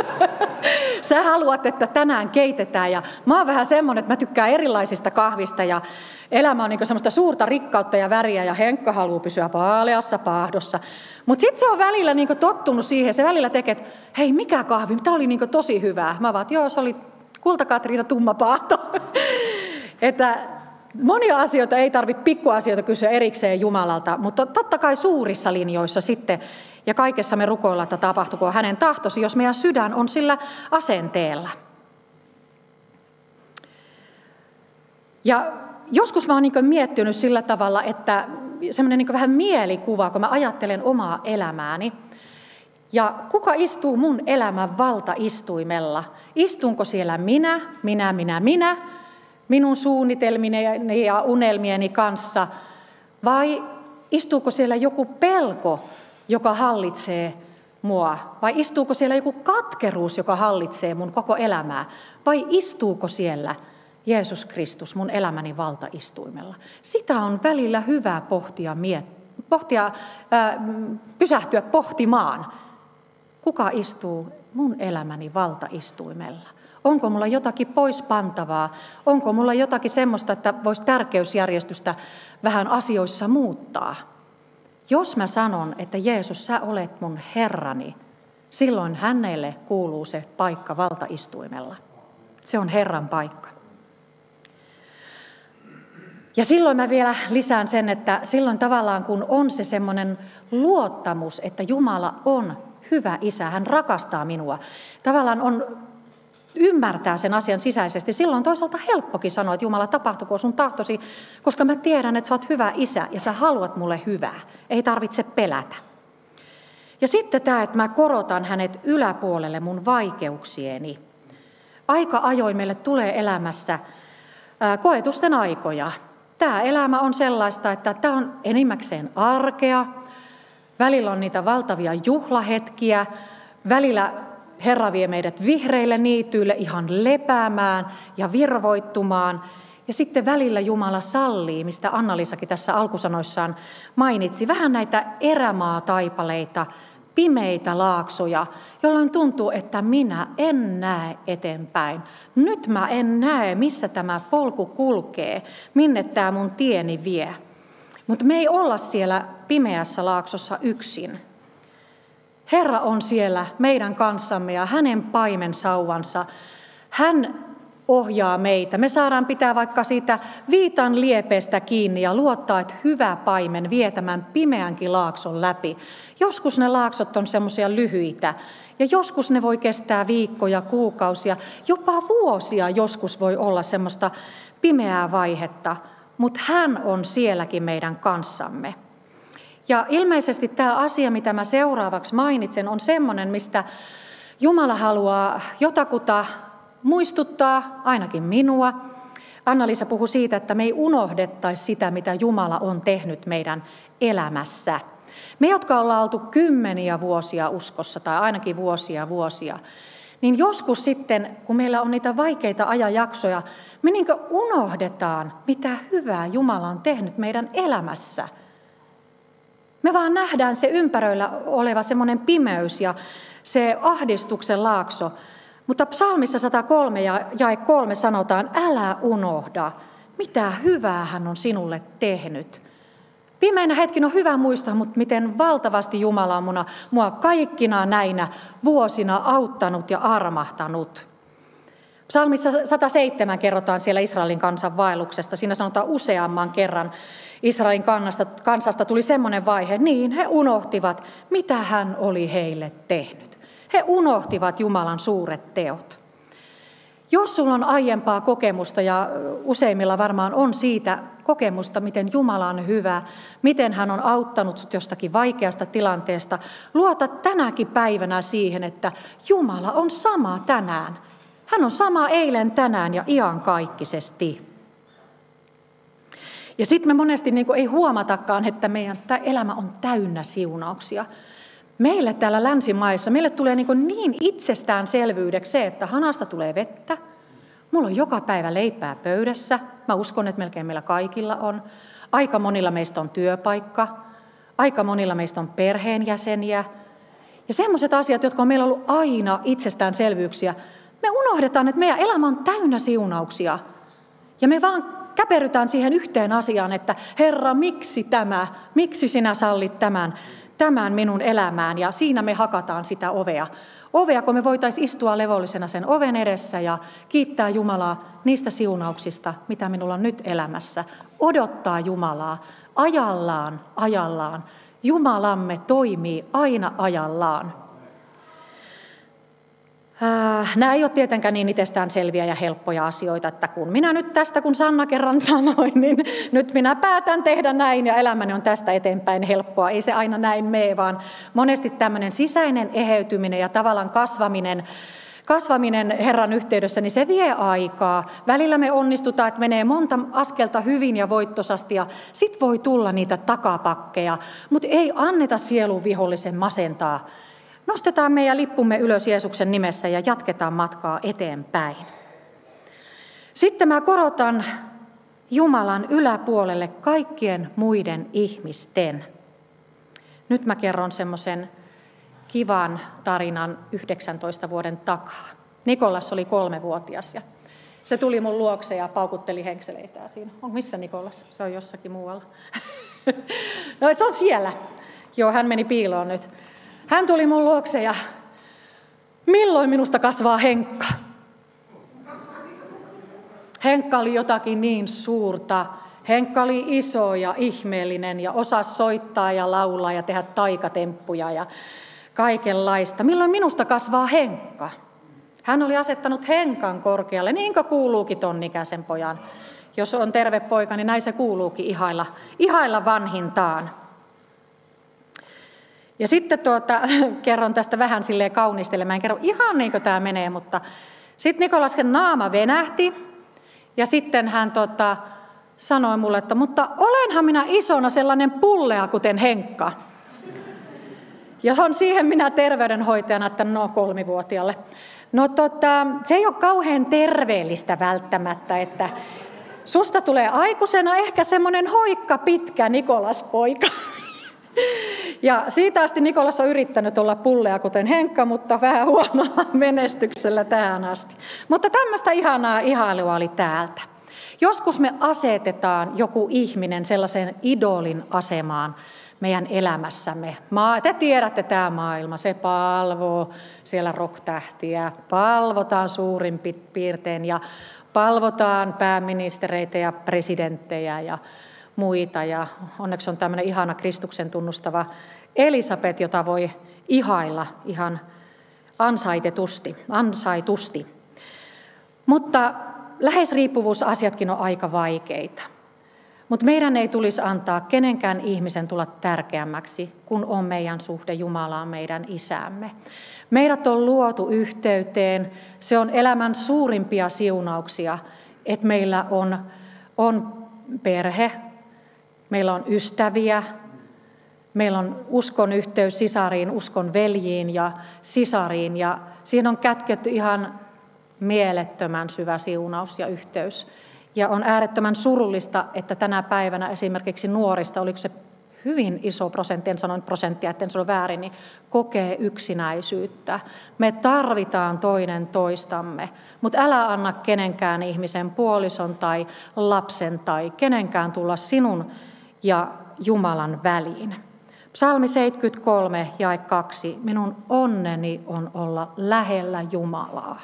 [SPEAKER 4] sä haluat, että tänään keitetään. Ja mä oon vähän semmoinen, että mä tykkään erilaisista kahvista ja elämä on niin semmoista suurta rikkautta ja väriä ja Henkka haluaa pysyä vaaleassa pahdossa. Mutta sitten se on välillä niin tottunut siihen, se välillä tekee, että hei, mikä kahvi, tämä oli niin tosi hyvää. Mä vaan, että joo, se oli Kulta-Katriina tummapahto. Että monia asioita ei tarvitse pikkuasioita kysyä erikseen Jumalalta, mutta totta kai suurissa linjoissa sitten, ja kaikessa me rukoillaan, että tapahtuko hänen tahtosi, jos meidän sydän on sillä asenteella. Ja joskus mä oon niin miettinyt sillä tavalla, että semmoinen niin vähän mielikuva, kun mä ajattelen omaa elämääni, ja kuka istuu mun elämän valtaistuimella? Istunko siellä minä, minä, minä, minä, minun suunnitelmini ja unelmieni kanssa, vai istuuko siellä joku pelko, joka hallitsee mua, vai istuuko siellä joku katkeruus, joka hallitsee mun koko elämää, vai istuuko siellä Jeesus Kristus mun elämäni valtaistuimella? Sitä on välillä hyvä pohtia, miet- pohtia äh, pysähtyä pohtimaan, kuka istuu mun elämäni valtaistuimella. Onko mulla jotakin poispantavaa? Onko mulla jotakin semmoista, että voisi tärkeysjärjestystä vähän asioissa muuttaa? Jos mä sanon, että Jeesus, sä olet mun Herrani, silloin hänelle kuuluu se paikka valtaistuimella. Se on Herran paikka. Ja silloin mä vielä lisään sen, että silloin tavallaan kun on se semmoinen luottamus, että Jumala on hyvä isä, hän rakastaa minua, tavallaan on ymmärtää sen asian sisäisesti. Silloin on toisaalta helppokin sanoa, että Jumala, tapahtuko sun tahtosi, koska mä tiedän, että sä oot hyvä isä ja sä haluat mulle hyvää. Ei tarvitse pelätä. Ja sitten tämä, että mä korotan hänet yläpuolelle mun vaikeuksieni. Aika ajoin meille tulee elämässä koetusten aikoja. Tämä elämä on sellaista, että tämä on enimmäkseen arkea. Välillä on niitä valtavia juhlahetkiä. Välillä Herra vie meidät vihreille niityille ihan lepäämään ja virvoittumaan. Ja sitten välillä Jumala sallii, mistä Anna-Liisakin tässä alkusanoissaan mainitsi, vähän näitä erämaataipaleita, pimeitä laaksoja, jolloin tuntuu, että minä en näe eteenpäin. Nyt mä en näe, missä tämä polku kulkee, minne tämä mun tieni vie. Mutta me ei olla siellä pimeässä laaksossa yksin. Herra on siellä meidän kanssamme ja hänen paimensauvansa. Hän ohjaa meitä. Me saadaan pitää vaikka siitä viitan liepeestä kiinni ja luottaa, että hyvä paimen vie tämän pimeänkin laakson läpi. Joskus ne laaksot on semmoisia lyhyitä ja joskus ne voi kestää viikkoja, kuukausia, jopa vuosia joskus voi olla semmoista pimeää vaihetta, mutta hän on sielläkin meidän kanssamme. Ja ilmeisesti tämä asia, mitä mä seuraavaksi mainitsen, on semmoinen, mistä Jumala haluaa jotakuta muistuttaa, ainakin minua. Anna-Liisa puhui siitä, että me ei unohdettaisi sitä, mitä Jumala on tehnyt meidän elämässä. Me, jotka ollaan oltu kymmeniä vuosia uskossa, tai ainakin vuosia vuosia, niin joskus sitten, kun meillä on niitä vaikeita ajanjaksoja, me niin kuin unohdetaan, mitä hyvää Jumala on tehnyt meidän elämässä. Me vaan nähdään se ympäröillä oleva semmoinen pimeys ja se ahdistuksen laakso. Mutta psalmissa sata kolme ja jae kolme sanotaan, älä unohda, mitä hyvää hän on sinulle tehnyt. Pimeinä hetkinä on hyvä muistaa, mutta miten valtavasti Jumala on muna, mua kaikkina näinä vuosina auttanut ja armahtanut. Psalmissa sata seitsemän kerrotaan siellä Israelin kansan vaelluksesta. Siinä sanotaan useamman kerran Israelin kansasta, kansasta tuli semmoinen vaihe, niin he unohtivat, mitä hän oli heille tehnyt. He unohtivat Jumalan suuret teot. Jos sulla on aiempaa kokemusta, ja useimmilla varmaan on siitä kokemusta, miten Jumala on hyvä, miten hän on auttanut sut jostakin vaikeasta tilanteesta, luota tänäkin päivänä siihen, että Jumala on sama tänään. Hän on sama eilen, tänään ja iankaikkisesti. Ja sitten me monesti niin kuin ei huomatakaan, että meidän tämä elämä on täynnä siunauksia. Meille täällä länsimaissa, meille tulee niin, niin itsestäänselvyydeksi se, että hanasta tulee vettä. Mulla on joka päivä leipää pöydässä. Mä uskon, että melkein meillä kaikilla on. Aika monilla meistä on työpaikka. Aika monilla meistä on perheenjäseniä. Ja semmoiset asiat, jotka on meillä ollut aina itsestäänselvyyksiä, me unohdetaan, että meidän elämä on täynnä siunauksia. Ja me vaan käperytään siihen yhteen asiaan, että Herra, miksi tämä? Miksi sinä sallit tämän? Tämän minun elämään, ja siinä me hakataan sitä ovea. Ovea, kun me voitaisiin istua levollisena sen oven edessä ja kiittää Jumalaa niistä siunauksista, mitä minulla on nyt elämässä. Odottaa Jumalaa ajallaan, ajallaan. Jumalamme toimii aina ajallaan. Nämä ei ole tietenkään niin itsestäänselviä ja helppoja asioita, että kun minä nyt tästä, kun Sanna kerran sanoi, niin nyt minä päätän tehdä näin ja elämäni on tästä eteenpäin helppoa. Ei se aina näin mene, vaan monesti tämmöinen sisäinen eheytyminen ja tavallaan kasvaminen, kasvaminen Herran yhteydessä, niin se vie aikaa. Välillä me onnistutaan, että menee monta askelta hyvin ja voittosasti ja sit voi tulla niitä takapakkeja, mutta ei anneta sielun vihollisen masentaa. Nostetaan meidän lippumme ylös Jeesuksen nimessä ja jatketaan matkaa eteenpäin. Sitten mä korotan Jumalan yläpuolelle kaikkien muiden ihmisten. Nyt mä kerron semmoisen kivan tarinan yhdeksäntoista vuoden takaa. Nikolas oli kolmevuotias ja se tuli mun luokse ja paukutteli henkseleitään siinä. On missä Nikolas? Se on jossakin muualla. No se on siellä. Joo, hän meni piiloon nyt. Hän tuli mun luokse ja milloin minusta kasvaa Henkka? Henkka oli jotakin niin suurta. Henkka oli iso ja ihmeellinen ja osasi soittaa ja laulaa ja tehdä taikatemppuja ja kaikenlaista. Milloin minusta kasvaa Henkka? Hän oli asettanut Henkan korkealle, niin kuin kuuluukin ton ikäisen pojan. Jos on terve poika, niin näin se kuuluukin ihailla, ihailla vanhintaan. Ja sitten tuota, kerron tästä vähän silleen kaunistelemaan. Mä en kerro ihan niin kuin tämä menee, mutta sitten Nikolasken naama venähti. Ja sitten hän tota, sanoi mulle, että mutta olenhan minä isona sellainen pullea, kuten Henkka. Ja on siihen minä terveydenhoitajana, että no kolmivuotiaalle. No tota, se ei ole kauhean terveellistä välttämättä, että susta tulee aikuisena ehkä semmoinen hoikka pitkä Nikolas-poika. Ja siitä asti Nikolas on yrittänyt olla pullea kuten Henkka, mutta vähän huonolla menestyksellä tähän asti. Mutta tämmöistä ihanaa ihailua oli täältä. Joskus me asetetaan joku ihminen sellaisen idolin asemaan meidän elämässämme. Te tiedätte tämä maailma, se palvoo siellä rock-tähtiä, palvotaan suurin piirtein ja palvotaan pääministereitä ja presidenttejä ja muita. Ja onneksi on tämmöinen ihana Kristuksen tunnustava Elisabet, jota voi ihailla ihan ansaitetusti, ansaitusti. Mutta läheisriippuvuusasiatkin on aika vaikeita. Mutta meidän ei tulisi antaa kenenkään ihmisen tulla tärkeämmäksi, kun on meidän suhde Jumalaan, meidän isämme. Meidät on luotu yhteyteen. Se on elämän suurimpia siunauksia, että meillä on, on perhe, meillä on ystäviä, meillä on uskon yhteys sisariin, uskon veljiin ja sisariin. Ja siihen on kätketty ihan mielettömän syvä siunaus ja yhteys. Ja on äärettömän surullista, että tänä päivänä esimerkiksi nuorista, oliko se hyvin iso prosentti, en sano prosenttia, etten sano väärin, niin kokee yksinäisyyttä. Me tarvitaan toinen toistamme, mutta älä anna kenenkään ihmisen, puolison tai lapsen tai kenenkään tulla sinun ja Jumalan väliin. Psalmi seitsemänkymmentäkolme, jae kaksi. Minun onneni on olla lähellä Jumalaa.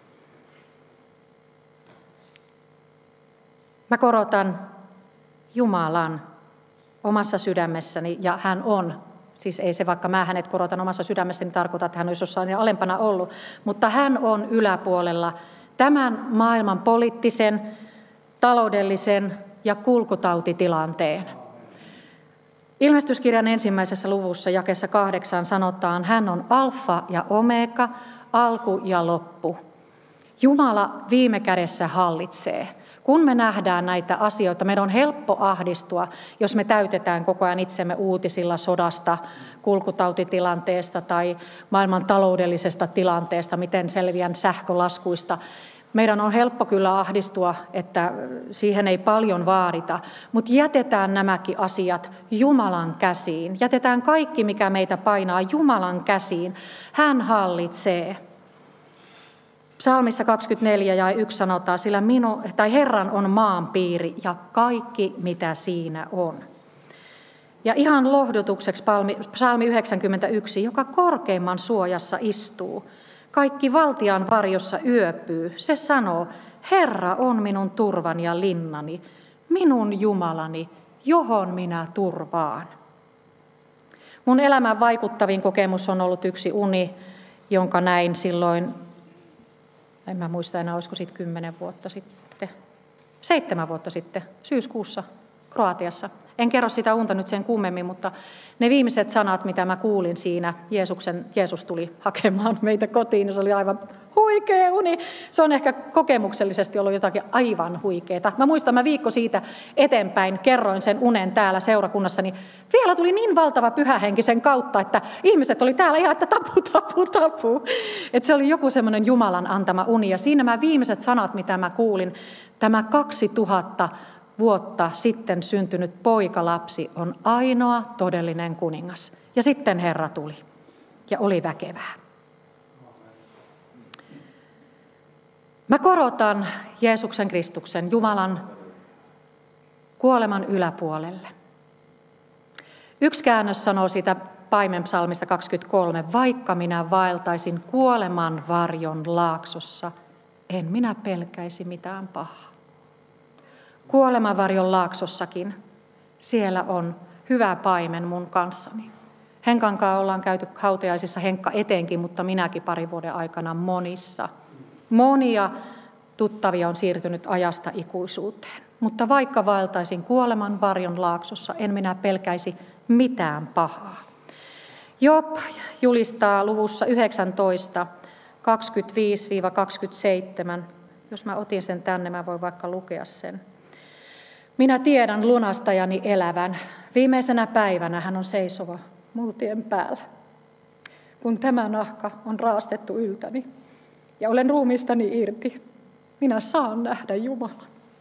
[SPEAKER 4] Mä korotan Jumalan omassa sydämessäni, ja hän on, siis ei se vaikka mä hänet korotan omassa sydämessäni, tarkoita, että hän olisi jossain alempana ollut, mutta hän on yläpuolella tämän maailman poliittisen, taloudellisen ja kulkutautitilanteen. Ilmestyskirjan ensimmäisessä luvussa jakeessa kahdeksan sanotaan, hän on alfa ja omega, alku ja loppu. Jumala viime kädessä hallitsee. Kun me nähdään näitä asioita, meidän on helppo ahdistua, jos me täytetään koko ajan itsemme uutisilla sodasta, kulkutautitilanteesta tai maailman taloudellisesta tilanteesta, miten selviän sähkölaskuista. Meidän on helppo kyllä ahdistua, että siihen ei paljon vaadita, mutta jätetään nämäkin asiat Jumalan käsiin. Jätetään kaikki, mikä meitä painaa Jumalan käsiin. Hän hallitsee. Psalmissa kaksikymmentäneljä ja yksi sanotaan, sillä minu, tai Herran on maanpiiri ja kaikki, mitä siinä on. Ja ihan lohdutukseksi psalmi yhdeksänkymmentäyksi, joka korkeimman suojassa istuu, kaikki valtian varjossa yöpyy, se sanoo, Herra on minun turvani ja linnani, minun Jumalani, johon minä turvaan. Mun elämän vaikuttavin kokemus on ollut yksi uni, jonka näin silloin, en mä muista enää, olisiko siitä kymmenen vuotta sitten, seitsemän vuotta sitten, syyskuussa Kroatiassa. En kerro sitä unta nyt sen kummemmin, mutta ne viimeiset sanat, mitä mä kuulin siinä, Jeesuksen, Jeesus tuli hakemaan meitä kotiin, niin se oli aivan huikea uni. Se on ehkä kokemuksellisesti ollut jotakin aivan huikeeta. Mä muistan, mä viikko siitä eteenpäin kerroin sen unen täällä seurakunnassa, niin vielä tuli niin valtava pyhähenki sen kautta, että ihmiset oli täällä ihan, että tapu, tapu, tapu. Että se oli joku semmoinen Jumalan antama uni. Ja siinä mä viimeiset sanat, mitä mä kuulin, tämä kaksituhatta vuotta sitten syntynyt poikalapsi on ainoa todellinen kuningas. Ja sitten Herra tuli ja oli väkevää. Mä korotan Jeesuksen Kristuksen, Jumalan kuoleman yläpuolelle. Yksi käännös sanoo siitä Paimenpsalmista kaksikymmentäkolme, vaikka minä vaeltaisin kuoleman varjon laaksossa, en minä pelkäisi mitään pahaa. Kuolemanvarjon laaksossakin, siellä on hyvä paimen mun kanssani. Henkan kanssa ollaan käyty hautajaisissa, Henkka etenkin, mutta minäkin parin vuoden aikana monissa. Monia tuttavia on siirtynyt ajasta ikuisuuteen. Mutta vaikka vaeltaisin kuoleman varjon laaksossa, en minä pelkäisi mitään pahaa. Job julistaa luvussa yhdeksäntoista, kaksikymmentäviisi kaksikymmentäseitsemän. Jos mä otin sen tänne, mä voin vaikka lukea sen. Minä tiedän lunastajani elävän. Viimeisenä päivänä hän on seisova multien päällä. Kun tämä nahka on raastettu yltäni ja olen ruumiistani irti, minä saan nähdä Jumalan.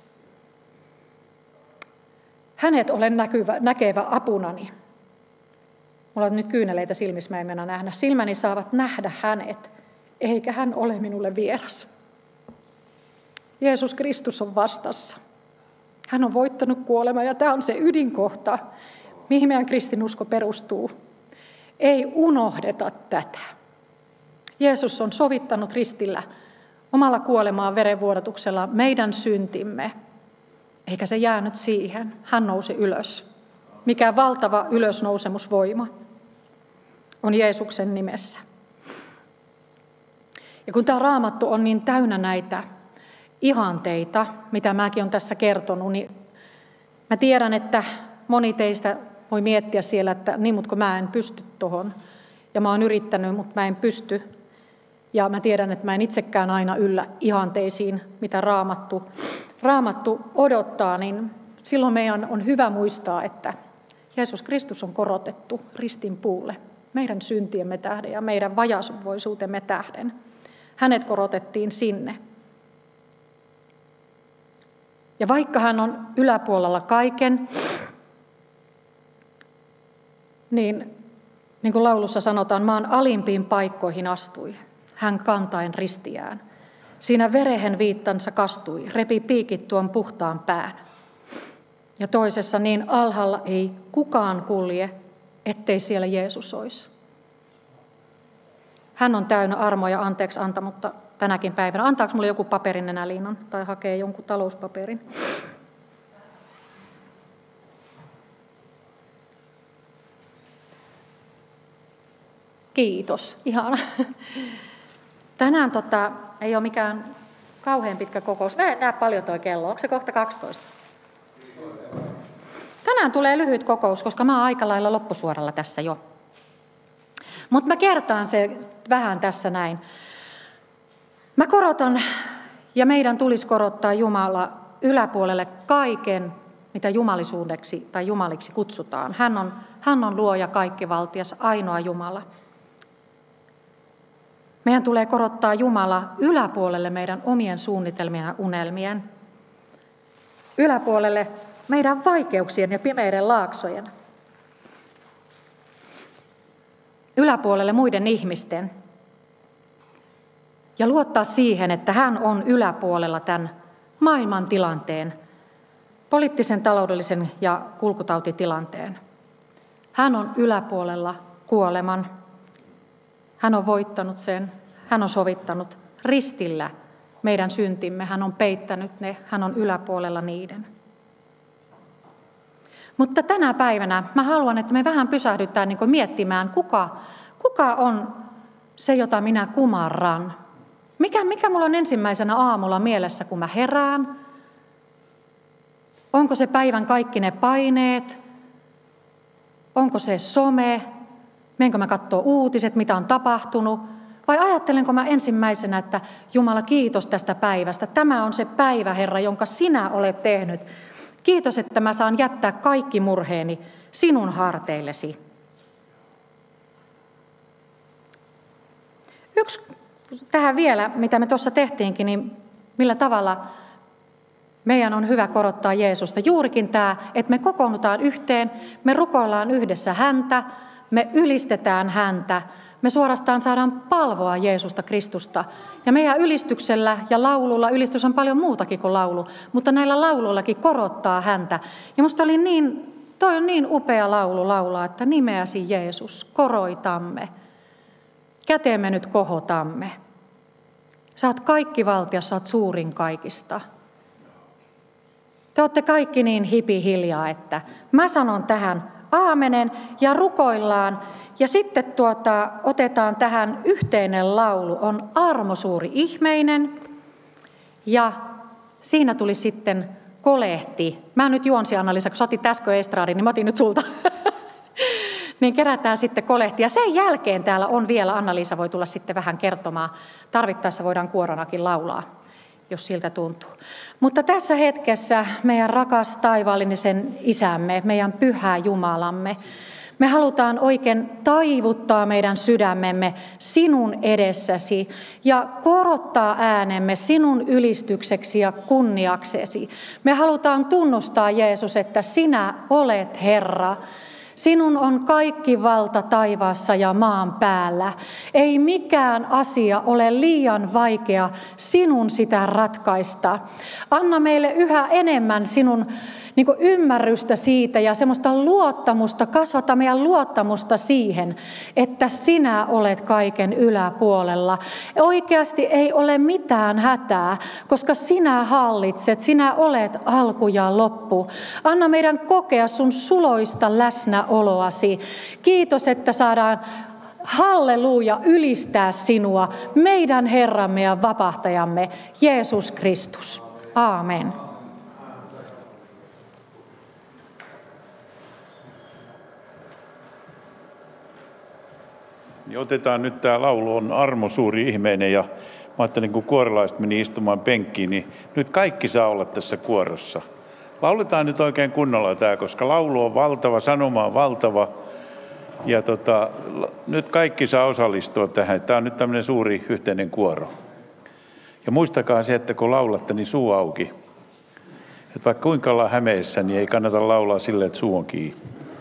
[SPEAKER 4] Hänet olen näkyvä, näkevä apunani. Mulla on nyt kyyneleitä silmissä, mä en mennä nähdä. Silmäni saavat nähdä hänet, eikä hän ole minulle vieras. Jeesus Kristus on vastassa. Hän on voittanut kuoleman ja tämä on se ydinkohta, mihin meidän kristinusko perustuu. Ei unohdeta tätä. Jeesus on sovittanut ristillä omalla kuolemaan verenvuodatuksella meidän syntimme, eikä se jäänyt siihen. Hän nousi ylös. Mikä valtava ylösnousemusvoima on Jeesuksen nimessä. Ja kun tämä Raamattu on niin täynnä näitä ihanteita, mitä mäkin olen tässä kertonut, niin Mä tiedän, että moni teistä voi miettiä siellä, että niin, mutta kun mä en pysty tohon. Ja mä oon yrittänyt, mutta mä en pysty. Ja mä tiedän, että mä en itsekään aina yllä ihanteisiin, mitä raamattu, raamattu odottaa, niin silloin meidän on hyvä muistaa, että Jeesus Kristus on korotettu ristin puulle meidän syntiemme tähden ja meidän vajaisuutemme tähden. Hänet korotettiin sinne. Ja vaikka hän on yläpuolella kaiken, niin niin kuin laulussa sanotaan, maan alimpiin paikkoihin astui, hän kantaen ristiään. Siinä verehen viittansa kastui, repi piikit tuon puhtaan pään. Ja toisessa niin alhaalla ei kukaan kulje, ettei siellä Jeesus olisi. Hän on täynnä armoa ja anteeksi antamutta tänäkin päivänä. Antaako mulle joku paperin nenäliinan tai hakee jonkun talouspaperin? Kiitos. Ihana. Tänään tota, ei ole mikään kauhean pitkä kokous. Mä en näe paljon tuo kello. Onko se kohta kaksitoista? Tänään tulee lyhyt kokous, koska mä oon aika lailla loppusuoralla tässä jo. Mutta mä kertaan se vähän tässä näin. Mä korotan, ja meidän tulisi korottaa Jumala yläpuolelle kaiken, mitä jumalisuudeksi tai jumaliksi kutsutaan. Hän on, hän on luoja kaikkivaltias, ainoa Jumala. Meidän tulee korottaa Jumala yläpuolelle meidän omien suunnitelmien ja unelmien. Yläpuolelle meidän vaikeuksien ja pimeiden laaksojen. Yläpuolelle muiden ihmisten. Ja luottaa siihen, että hän on yläpuolella tämän maailman tilanteen, poliittisen, taloudellisen ja kulkutautitilanteen. Hän on yläpuolella kuoleman. Hän on voittanut sen. Hän on sovittanut ristillä meidän syntimme. Hän on peittänyt ne. Hän on yläpuolella niiden. Mutta tänä päivänä mä haluan, että me vähän pysähdytään niin kuin miettimään, kuka, kuka on se, jota minä kumarran. Mikä, mikä mulla on ensimmäisenä aamulla mielessä, kun mä herään? Onko se päivän kaikki ne paineet? Onko se some? Menenkö mä katsoo uutiset, mitä on tapahtunut? Vai ajattelenko mä ensimmäisenä, että Jumala, kiitos tästä päivästä. Tämä on se päivä, Herra, jonka sinä olet tehnyt. Kiitos, että mä saan jättää kaikki murheeni sinun harteillesi. Yksi tähän vielä, mitä me tuossa tehtiinkin, niin millä tavalla meidän on hyvä korottaa Jeesusta. Juurikin tämä, että me kokoonnutaan yhteen, me rukoillaan yhdessä häntä, me ylistetään häntä, me suorastaan saadaan palvoa Jeesusta Kristusta. Ja meidän ylistyksellä ja laululla, ylistys on paljon muutakin kuin laulu, mutta näillä lauluillakin korottaa häntä. Ja musta oli niin, toi on niin upea laulu laulaa, että nimeäsi Jeesus, koroitamme. Käteemme nyt kohotamme. Sä oot kaikki valtias, sä oot suurin kaikista. Te olette kaikki niin hipi hiljaa, että mä sanon tähän aamenen ja rukoillaan. Ja sitten tuota, otetaan tähän yhteinen laulu, on armo suuri ihmeinen. Ja siinä tuli sitten kolehti. Mä nyt juonsin, Anna-Liisa, kun sä otit äsken estraadin, niin mä otin nyt sulta. Niin kerätään sitten kolehti. Ja sen jälkeen täällä on vielä, Anna-Liisa voi tulla sitten vähän kertomaan. Tarvittaessa voidaan kuoronakin laulaa, jos siltä tuntuu. Mutta tässä hetkessä meidän rakas taivaallinen isämme, meidän pyhä Jumalamme, me halutaan oikein taivuttaa meidän sydämemme sinun edessäsi ja korottaa äänemme sinun ylistykseksi ja kunniaksesi. Me halutaan tunnustaa, Jeesus, että sinä olet Herra. Sinun on kaikki valta taivaassa ja maan päällä. Ei mikään asia ole liian vaikea sinun sitä ratkaista. Anna meille yhä enemmän sinun niin kuin ymmärrystä siitä ja semmoista luottamusta, kasvata meidän luottamusta siihen, että sinä olet kaiken yläpuolella. Oikeasti ei ole mitään hätää, koska sinä hallitset, sinä olet alku ja loppu. Anna meidän kokea sun suloista läsnäoloasi. Kiitos, että saadaan halleluja ylistää sinua, meidän Herramme ja vapahtajamme, Jeesus Kristus. Aamen.
[SPEAKER 2] niin otetaan nyt tämä laulu on Armo suuri ihmeinen ja mä ajattelin, kun kuorolaiset meni istumaan penkkiin, niin nyt kaikki saa olla tässä kuorossa. Lauletaan nyt oikein kunnolla tämä, koska laulu on valtava, sanoma on valtava. Ja tota, nyt kaikki saa osallistua tähän. Tämä on nyt tämmöinen suuri yhteinen kuoro. Ja muistakaa se, että kun laulatte, niin suu auki. Että vaikka kuinka ollaan hämeessä, niin ei kannata laulaa silleen, että suu on kiinni.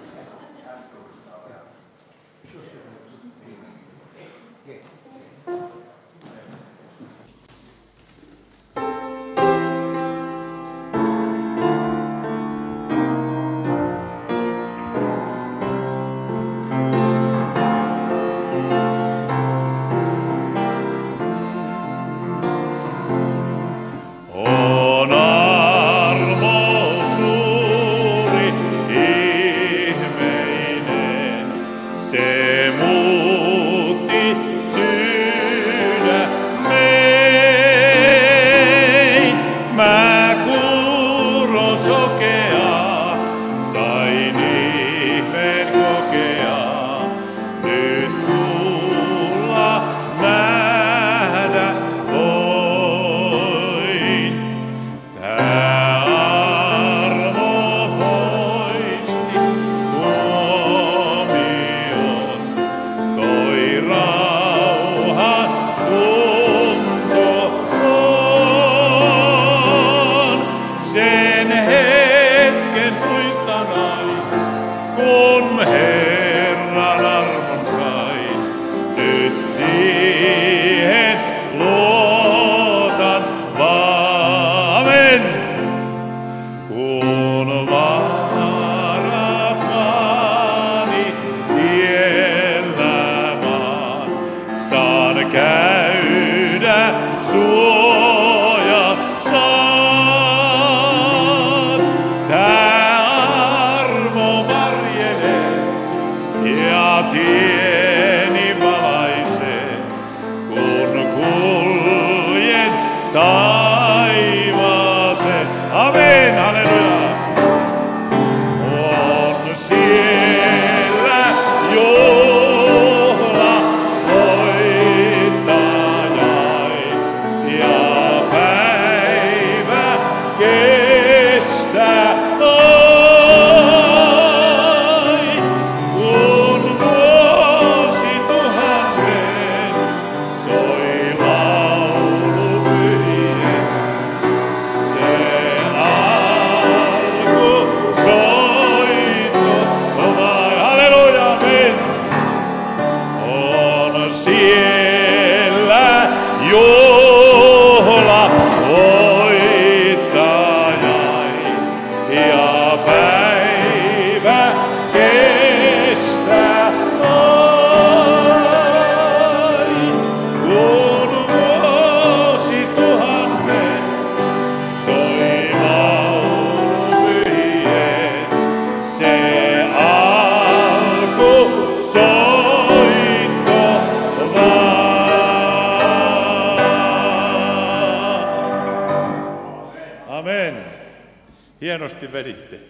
[SPEAKER 2] Hienosti veditte.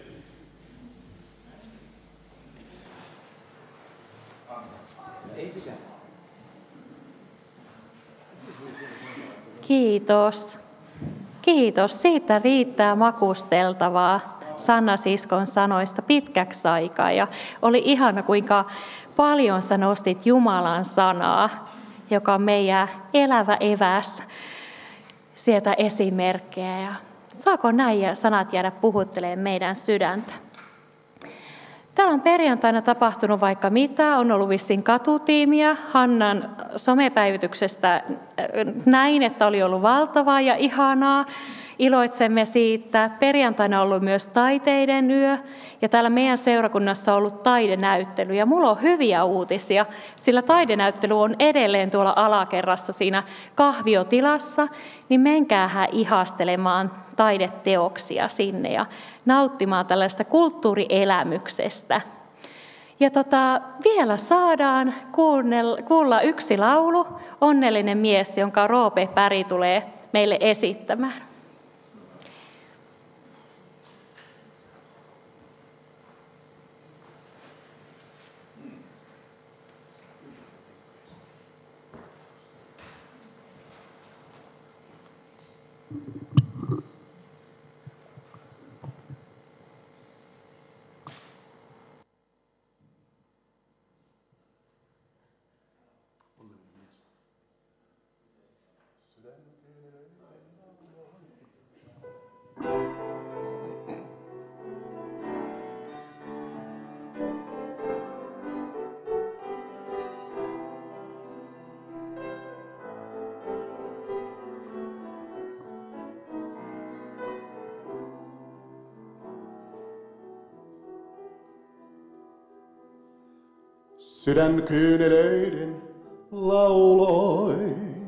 [SPEAKER 1] Kiitos. Kiitos. Siitä riittää makusteltavaa Sanna siskon sanoista pitkäksi aikaa. Ja oli ihana, kuinka paljon sä nostit Jumalan sanaa, joka on meidän elävä eväs, sieltä esimerkkejä. Ja saako näin sanat jäädä puhuttelemaan meidän sydäntä? Täällä on perjantaina tapahtunut vaikka mitä. On ollut vissiin katutiimiä. Hannan somepäivityksestä näin, että oli ollut valtavaa ja ihanaa. Iloitsemme siitä. Perjantaina on ollut myös taiteiden yö. Ja täällä meidän seurakunnassa on ollut taidenäyttely. Ja mulla on hyviä uutisia, sillä taidenäyttely on edelleen tuolla alakerrassa siinä kahviotilassa. Niin menkäähän ihastelemaan taideteoksia sinne ja nauttimaan tällaista kulttuurielämyksestä. Ja tota, vielä saadaan kuulla yksi laulu, Onnellinen mies, jonka Roope Päri tulee meille esittämään.
[SPEAKER 5] sydänkyyneleiden lauloin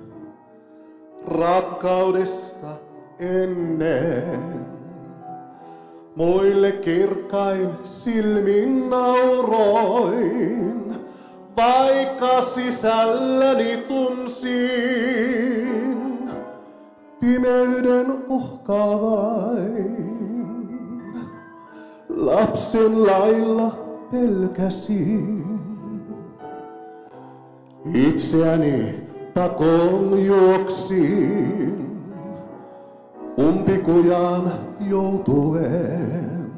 [SPEAKER 5] rakkaudesta ennen. Muille kirkkain silmin nauroin, vaikka sisälläni tunsin pimeyden uhkaa vain. Lapsen lailla pelkäsin itseäni pakoon juoksin umpikujaan joutuen.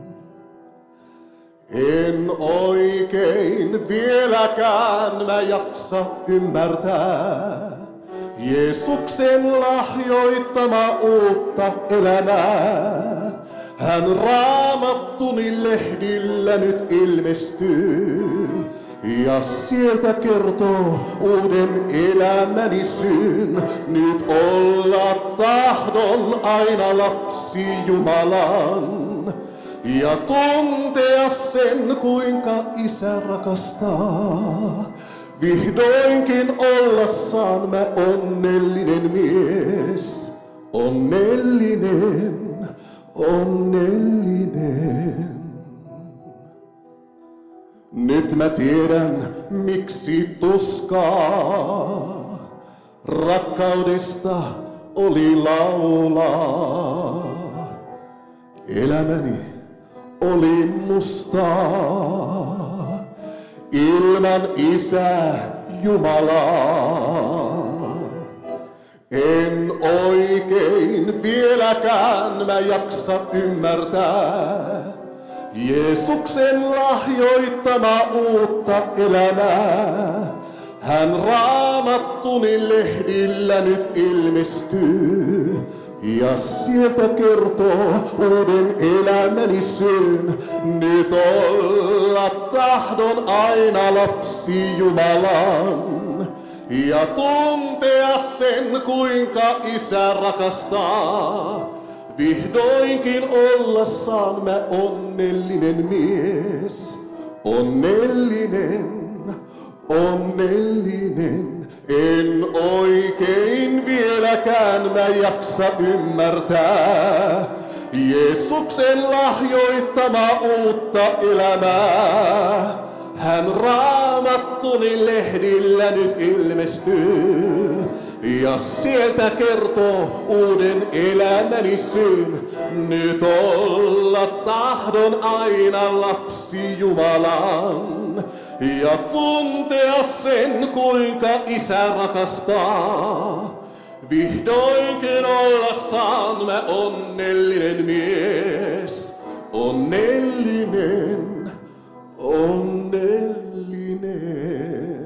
[SPEAKER 5] En oikein vieläkään mä jaksa ymmärtää Jeesuksen lahjoittama uutta elämää. Hän Raamattuni lehdillä nyt ilmestyy ja sieltä kertoo uuden elämäni syyn. Nyt olla tahdon aina lapsi Jumalan ja tuntea sen, kuinka Isä rakastaa. Vihdoinkin olla saan mä onnellinen mies, onnellinen, onnellinen. Nyt mä tiedän, miksi tuskaa rakkaudesta oli laulaa. Elämäni oli mustaa ilman Isää Jumalaa. En oikein vieläkään mä jaksa ymmärtää Jeesuksen lahjoittama uutta elämää. Hän Raamattuni lehdillä nyt ilmestyy ja sieltä kertoo uuden elämäni syyn. Nyt olla tahdon aina lapsi Jumalan ja tuntea sen, kuinka Isä rakastaa. Vihdoinkin olla saan mä onnellinen mies, onnellinen, onnellinen. En oikein vieläkään mä jaksa ymmärtää Jeesuksen lahjoittama uutta elämää. Hän Raamattuni lehdillä nyt ilmestyy ja sieltä kertoo uuden elämäni syyn. Nyt olla tahdon aina lapsi Jumalan ja tuntea sen, kuinka Isä rakastaa. Vihdoinkin olla saan mä onnellinen mies, onnellinen, onnellinen.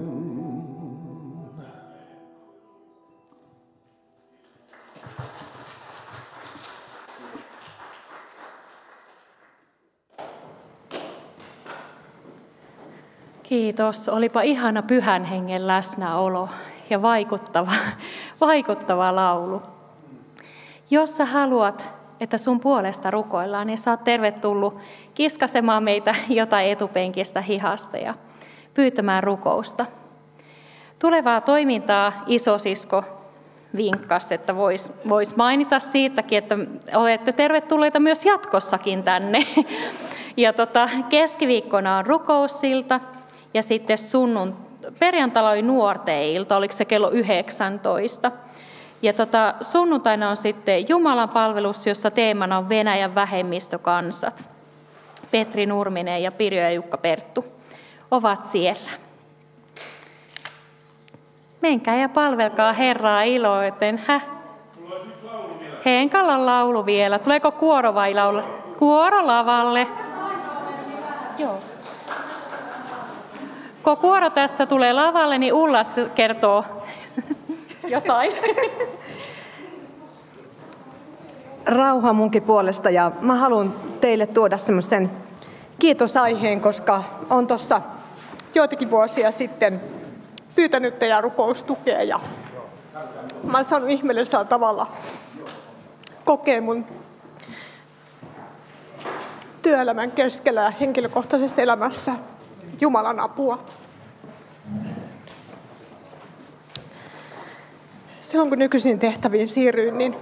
[SPEAKER 1] Kiitos. Olipa ihana Pyhän Hengen läsnäolo ja vaikuttava, vaikuttava laulu. Jos sä haluat, että sun puolesta rukoillaan, niin sä oot tervetullut kiskasemaan meitä jotain etupenkistä hihasta ja pyytämään rukousta. Tulevaa toimintaa isosisko vinkkasi, että vois, vois mainita siitäkin, että olette tervetulleita myös jatkossakin tänne. Ja tota, keskiviikkona on rukoussilta ja sitten sunnun, perjantaina oli nuorten ilta, oliko se kello yhdeksäntoista. Ja tota, sunnuntaina on sitten Jumalan palvelus, jossa teemana on Venäjän vähemmistökansat. Petri Nurminen ja Pirjo ja Jukka Perttu ovat siellä. Menkää ja palvelkaa Herraa iloiten. Häh? Henkalla on laulu vielä. Tuleeko kuoro vai laulu? Kuoro lavalle. Joo. Kun kuoro tässä tulee lavalle, niin Ulla kertoo jotain.
[SPEAKER 6] Rauha munkin puolesta, ja mä haluan teille tuoda semmoisen kiitosaiheen, koska on tuossa joitakin vuosia sitten pyytänyt teidän rukoustukea ja mä oon saanut ihmeellisellä tavalla kokea mun työelämän keskellä ja henkilökohtaisessa elämässä Jumalan apua. Silloin kun nykyisin tehtäviin siirryin, niin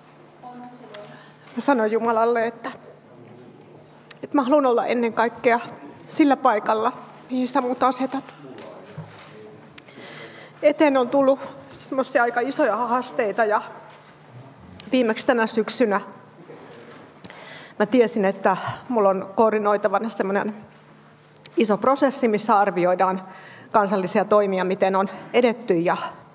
[SPEAKER 6] mä sanoin Jumalalle, että, että mä haluan olla ennen kaikkea sillä paikalla, mihin sä mut asetat. Eteen on tullut semmoisia aika isoja haasteita ja viimeksi tänä syksynä mä tiesin, että mulla on koordinoitavana semmoinen iso prosessi, missä arvioidaan kansallisia toimia, miten on edetty. Ja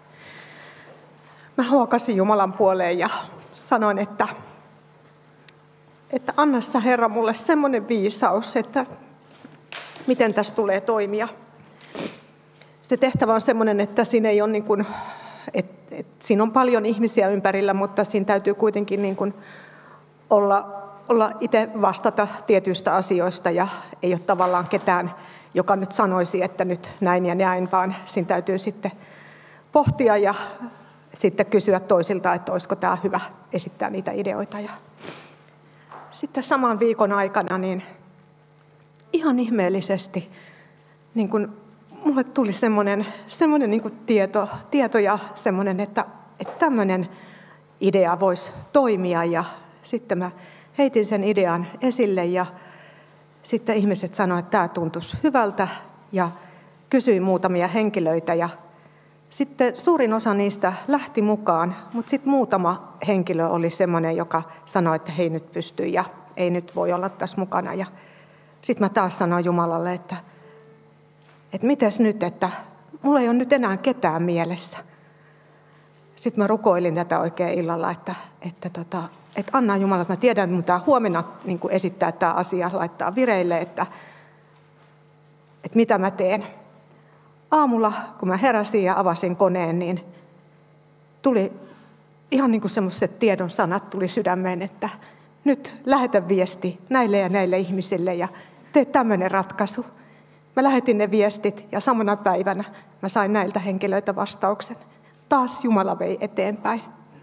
[SPEAKER 6] mä huokasin Jumalan puoleen ja sanoin, että, että anna sä Herra mulle semmoinen viisaus, että miten tässä tulee toimia. Se tehtävä on semmoinen, että siinä ei ole niin kuin, että, että siinä on paljon ihmisiä ympärillä, mutta siinä täytyy kuitenkin niin kuin olla, olla itse vastata tietyistä asioista ja ei ole tavallaan ketään, joka nyt sanoisi, että nyt näin ja näin, vaan siinä täytyy sitten pohtia ja sitten kysyä toisilta, että olisiko tämä hyvä esittää niitä ideoita. Ja sitten saman viikon aikana niin ihan ihmeellisesti niin kun mulle tuli semmoinen, semmoinen niin kuin tieto, tieto ja semmoinen, että, että tämmöinen idea voisi toimia. Ja sitten mä heitin sen idean esille ja sitten ihmiset sanoivat, että tämä tuntuisi hyvältä ja kysyin muutamia henkilöitä. Ja sitten suurin osa niistä lähti mukaan, mutta sitten muutama henkilö oli semmoinen, joka sanoi, että hei nyt pystyy ja ei nyt voi olla tässä mukana. Ja sitten mä taas sanoin Jumalalle, että että mites nyt, että mulla ei ole nyt enää ketään mielessä. Sitten mä rukoilin tätä oikein illalla, että, että, tota, että anna Jumala, että mä tiedän, että mun tää huomenna niin kuin esittää tämä asia, laittaa vireille, että, että mitä mä teen. Aamulla, kun mä heräsin ja avasin koneen, niin tuli ihan niin kuin semmoiset tiedon sanat tuli sydämeen, että nyt lähetä viesti näille ja näille ihmisille ja tee tämmöinen ratkaisu. Mä lähetin ne viestit ja samana päivänä mä sain näiltä henkilöiltä vastauksen. Taas Jumala vei eteenpäin.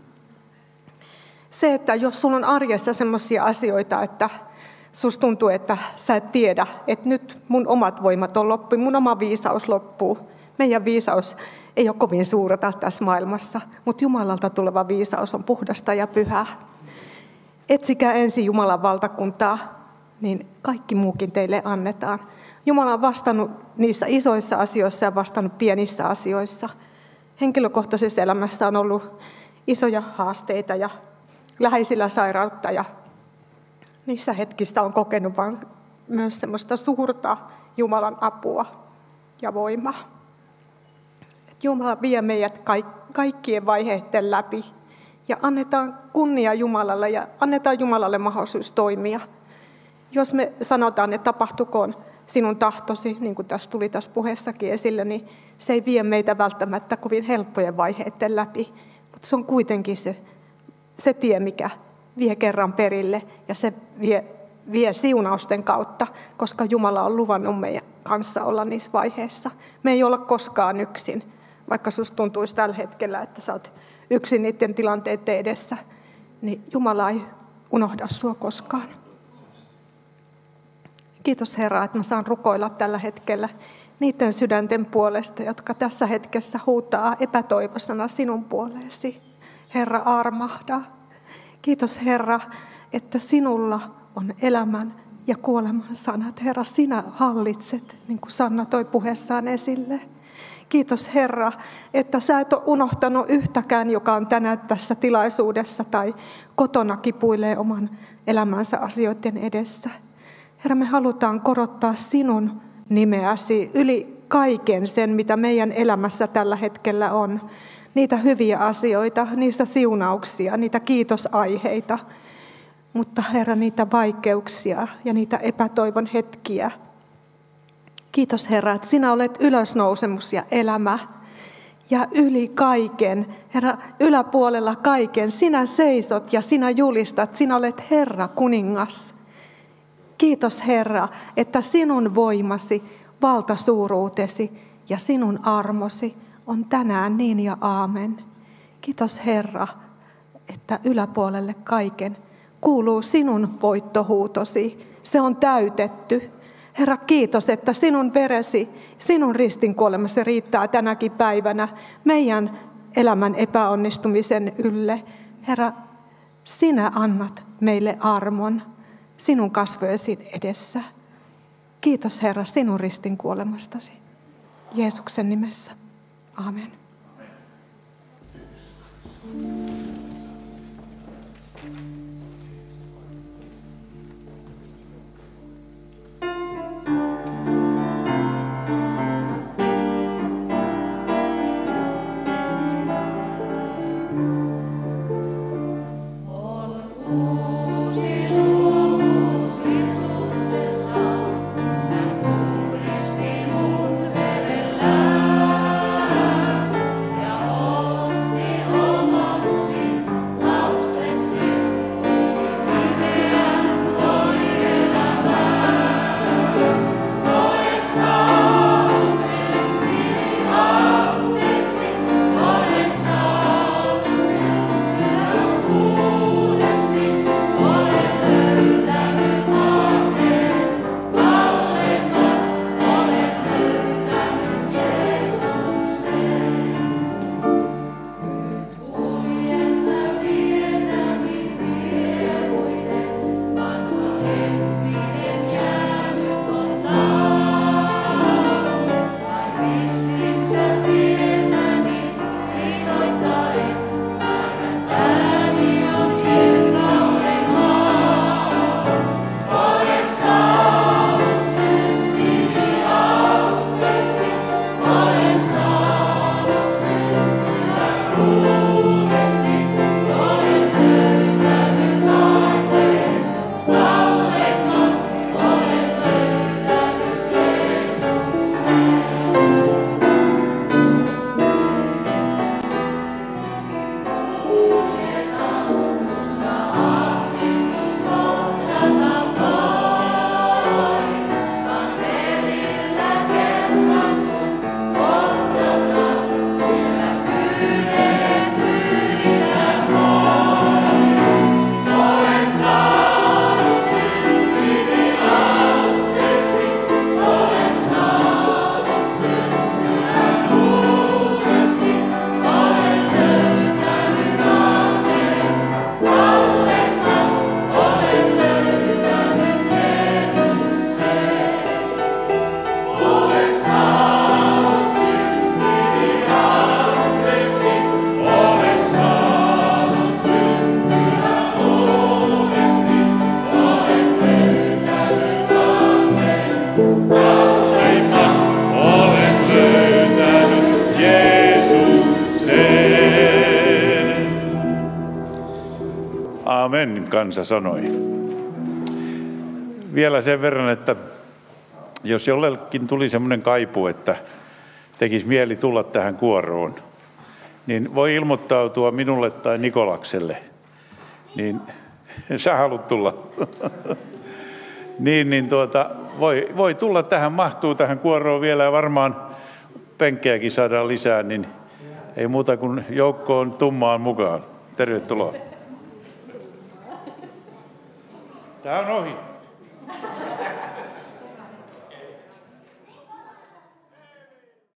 [SPEAKER 6] Se, että jos sulla on arjessa semmoisia asioita, että susta tuntuu, että sä et tiedä, että nyt mun omat voimat on loppu, mun oma viisaus loppuu. Meidän viisaus ei ole kovin suurta tässä maailmassa, mutta Jumalalta tuleva viisaus on puhdasta ja pyhää. Etsikää ensin Jumalan valtakuntaa, niin kaikki muukin teille annetaan. Jumala on vastannut niissä isoissa asioissa ja vastannut pienissä asioissa. Henkilökohtaisessa elämässä on ollut isoja haasteita ja läheisillä sairautta. Ja niissä hetkissä on kokenut vaan myös semmoista suurta Jumalan apua ja voimaa. Jumala vie meidät kaikkien vaiheiden läpi ja annetaan kunnia Jumalalle ja annetaan Jumalalle mahdollisuus toimia. Jos me sanotaan, että tapahtukoon sinun tahtosi, niin kuin tässä tuli tässä puheessakin esille, niin se ei vie meitä välttämättä kovin helppojen vaiheiden läpi. Mutta se on kuitenkin se, se tie, mikä vie kerran perille ja se vie, vie siunausten kautta, koska Jumala on luvannut meidän kanssa olla niissä vaiheissa. Me ei olla koskaan yksin, vaikka susta tuntuisi tällä hetkellä, että sä oot yksin niiden tilanteiden edessä, niin Jumala ei unohda sua koskaan. Kiitos Herra, että mä saan rukoilla tällä hetkellä niiden sydänten puolesta, jotka tässä hetkessä huutaa epätoivoisena sinun puoleesi. Herra, armahda. Kiitos Herra, että sinulla on elämän ja kuoleman sanat. Herra, sinä hallitset, niin kuin Sanna toi puheessaan esille. Kiitos Herra, että sä et ole unohtanut yhtäkään, joka on tänään tässä tilaisuudessa tai kotona kipuilee oman elämänsä asioiden edessä. Herra, me halutaan korottaa sinun nimeäsi yli kaiken sen, mitä meidän elämässä tällä hetkellä on. Niitä hyviä asioita, niistä siunauksia, niitä kiitosaiheita, mutta Herra, niitä vaikeuksia ja niitä epätoivon hetkiä. Kiitos Herra, että sinä olet ylösnousemus ja elämä ja yli kaiken, Herra, yläpuolella kaiken. Sinä seisot ja sinä julistat, sinä olet Herra kuningas. Kiitos Herra, että sinun voimasi, valtasuuruutesi ja sinun armosi on tänään niin ja aamen. Kiitos Herra, että yläpuolelle kaiken kuuluu sinun voittohuutosi. Se on täytetty. Herra, kiitos, että sinun veresi, sinun ristin kuolemasi riittää tänäkin päivänä meidän elämän epäonnistumisen ylle. Herra, sinä annat meille armon sinun kasvojesi edessä. Kiitos Herra sinun ristin kuolemastasi. Jeesuksen nimessä. Amen.
[SPEAKER 2] Amen, kansa sanoi. Vielä sen verran, että jos jollekin tuli semmoinen kaipu, että tekisi mieli tulla tähän kuoroon, niin voi ilmoittautua minulle tai Nikolakselle. Niin sä haluat tulla. niin, niin tuota, voi, voi tulla tähän, mahtuu tähän kuoroon vielä ja varmaan penkkejäkin saadaan lisää, niin ei muuta kuin joukkoon tummaan mukaan. Tervetuloa. Tämä on ohi.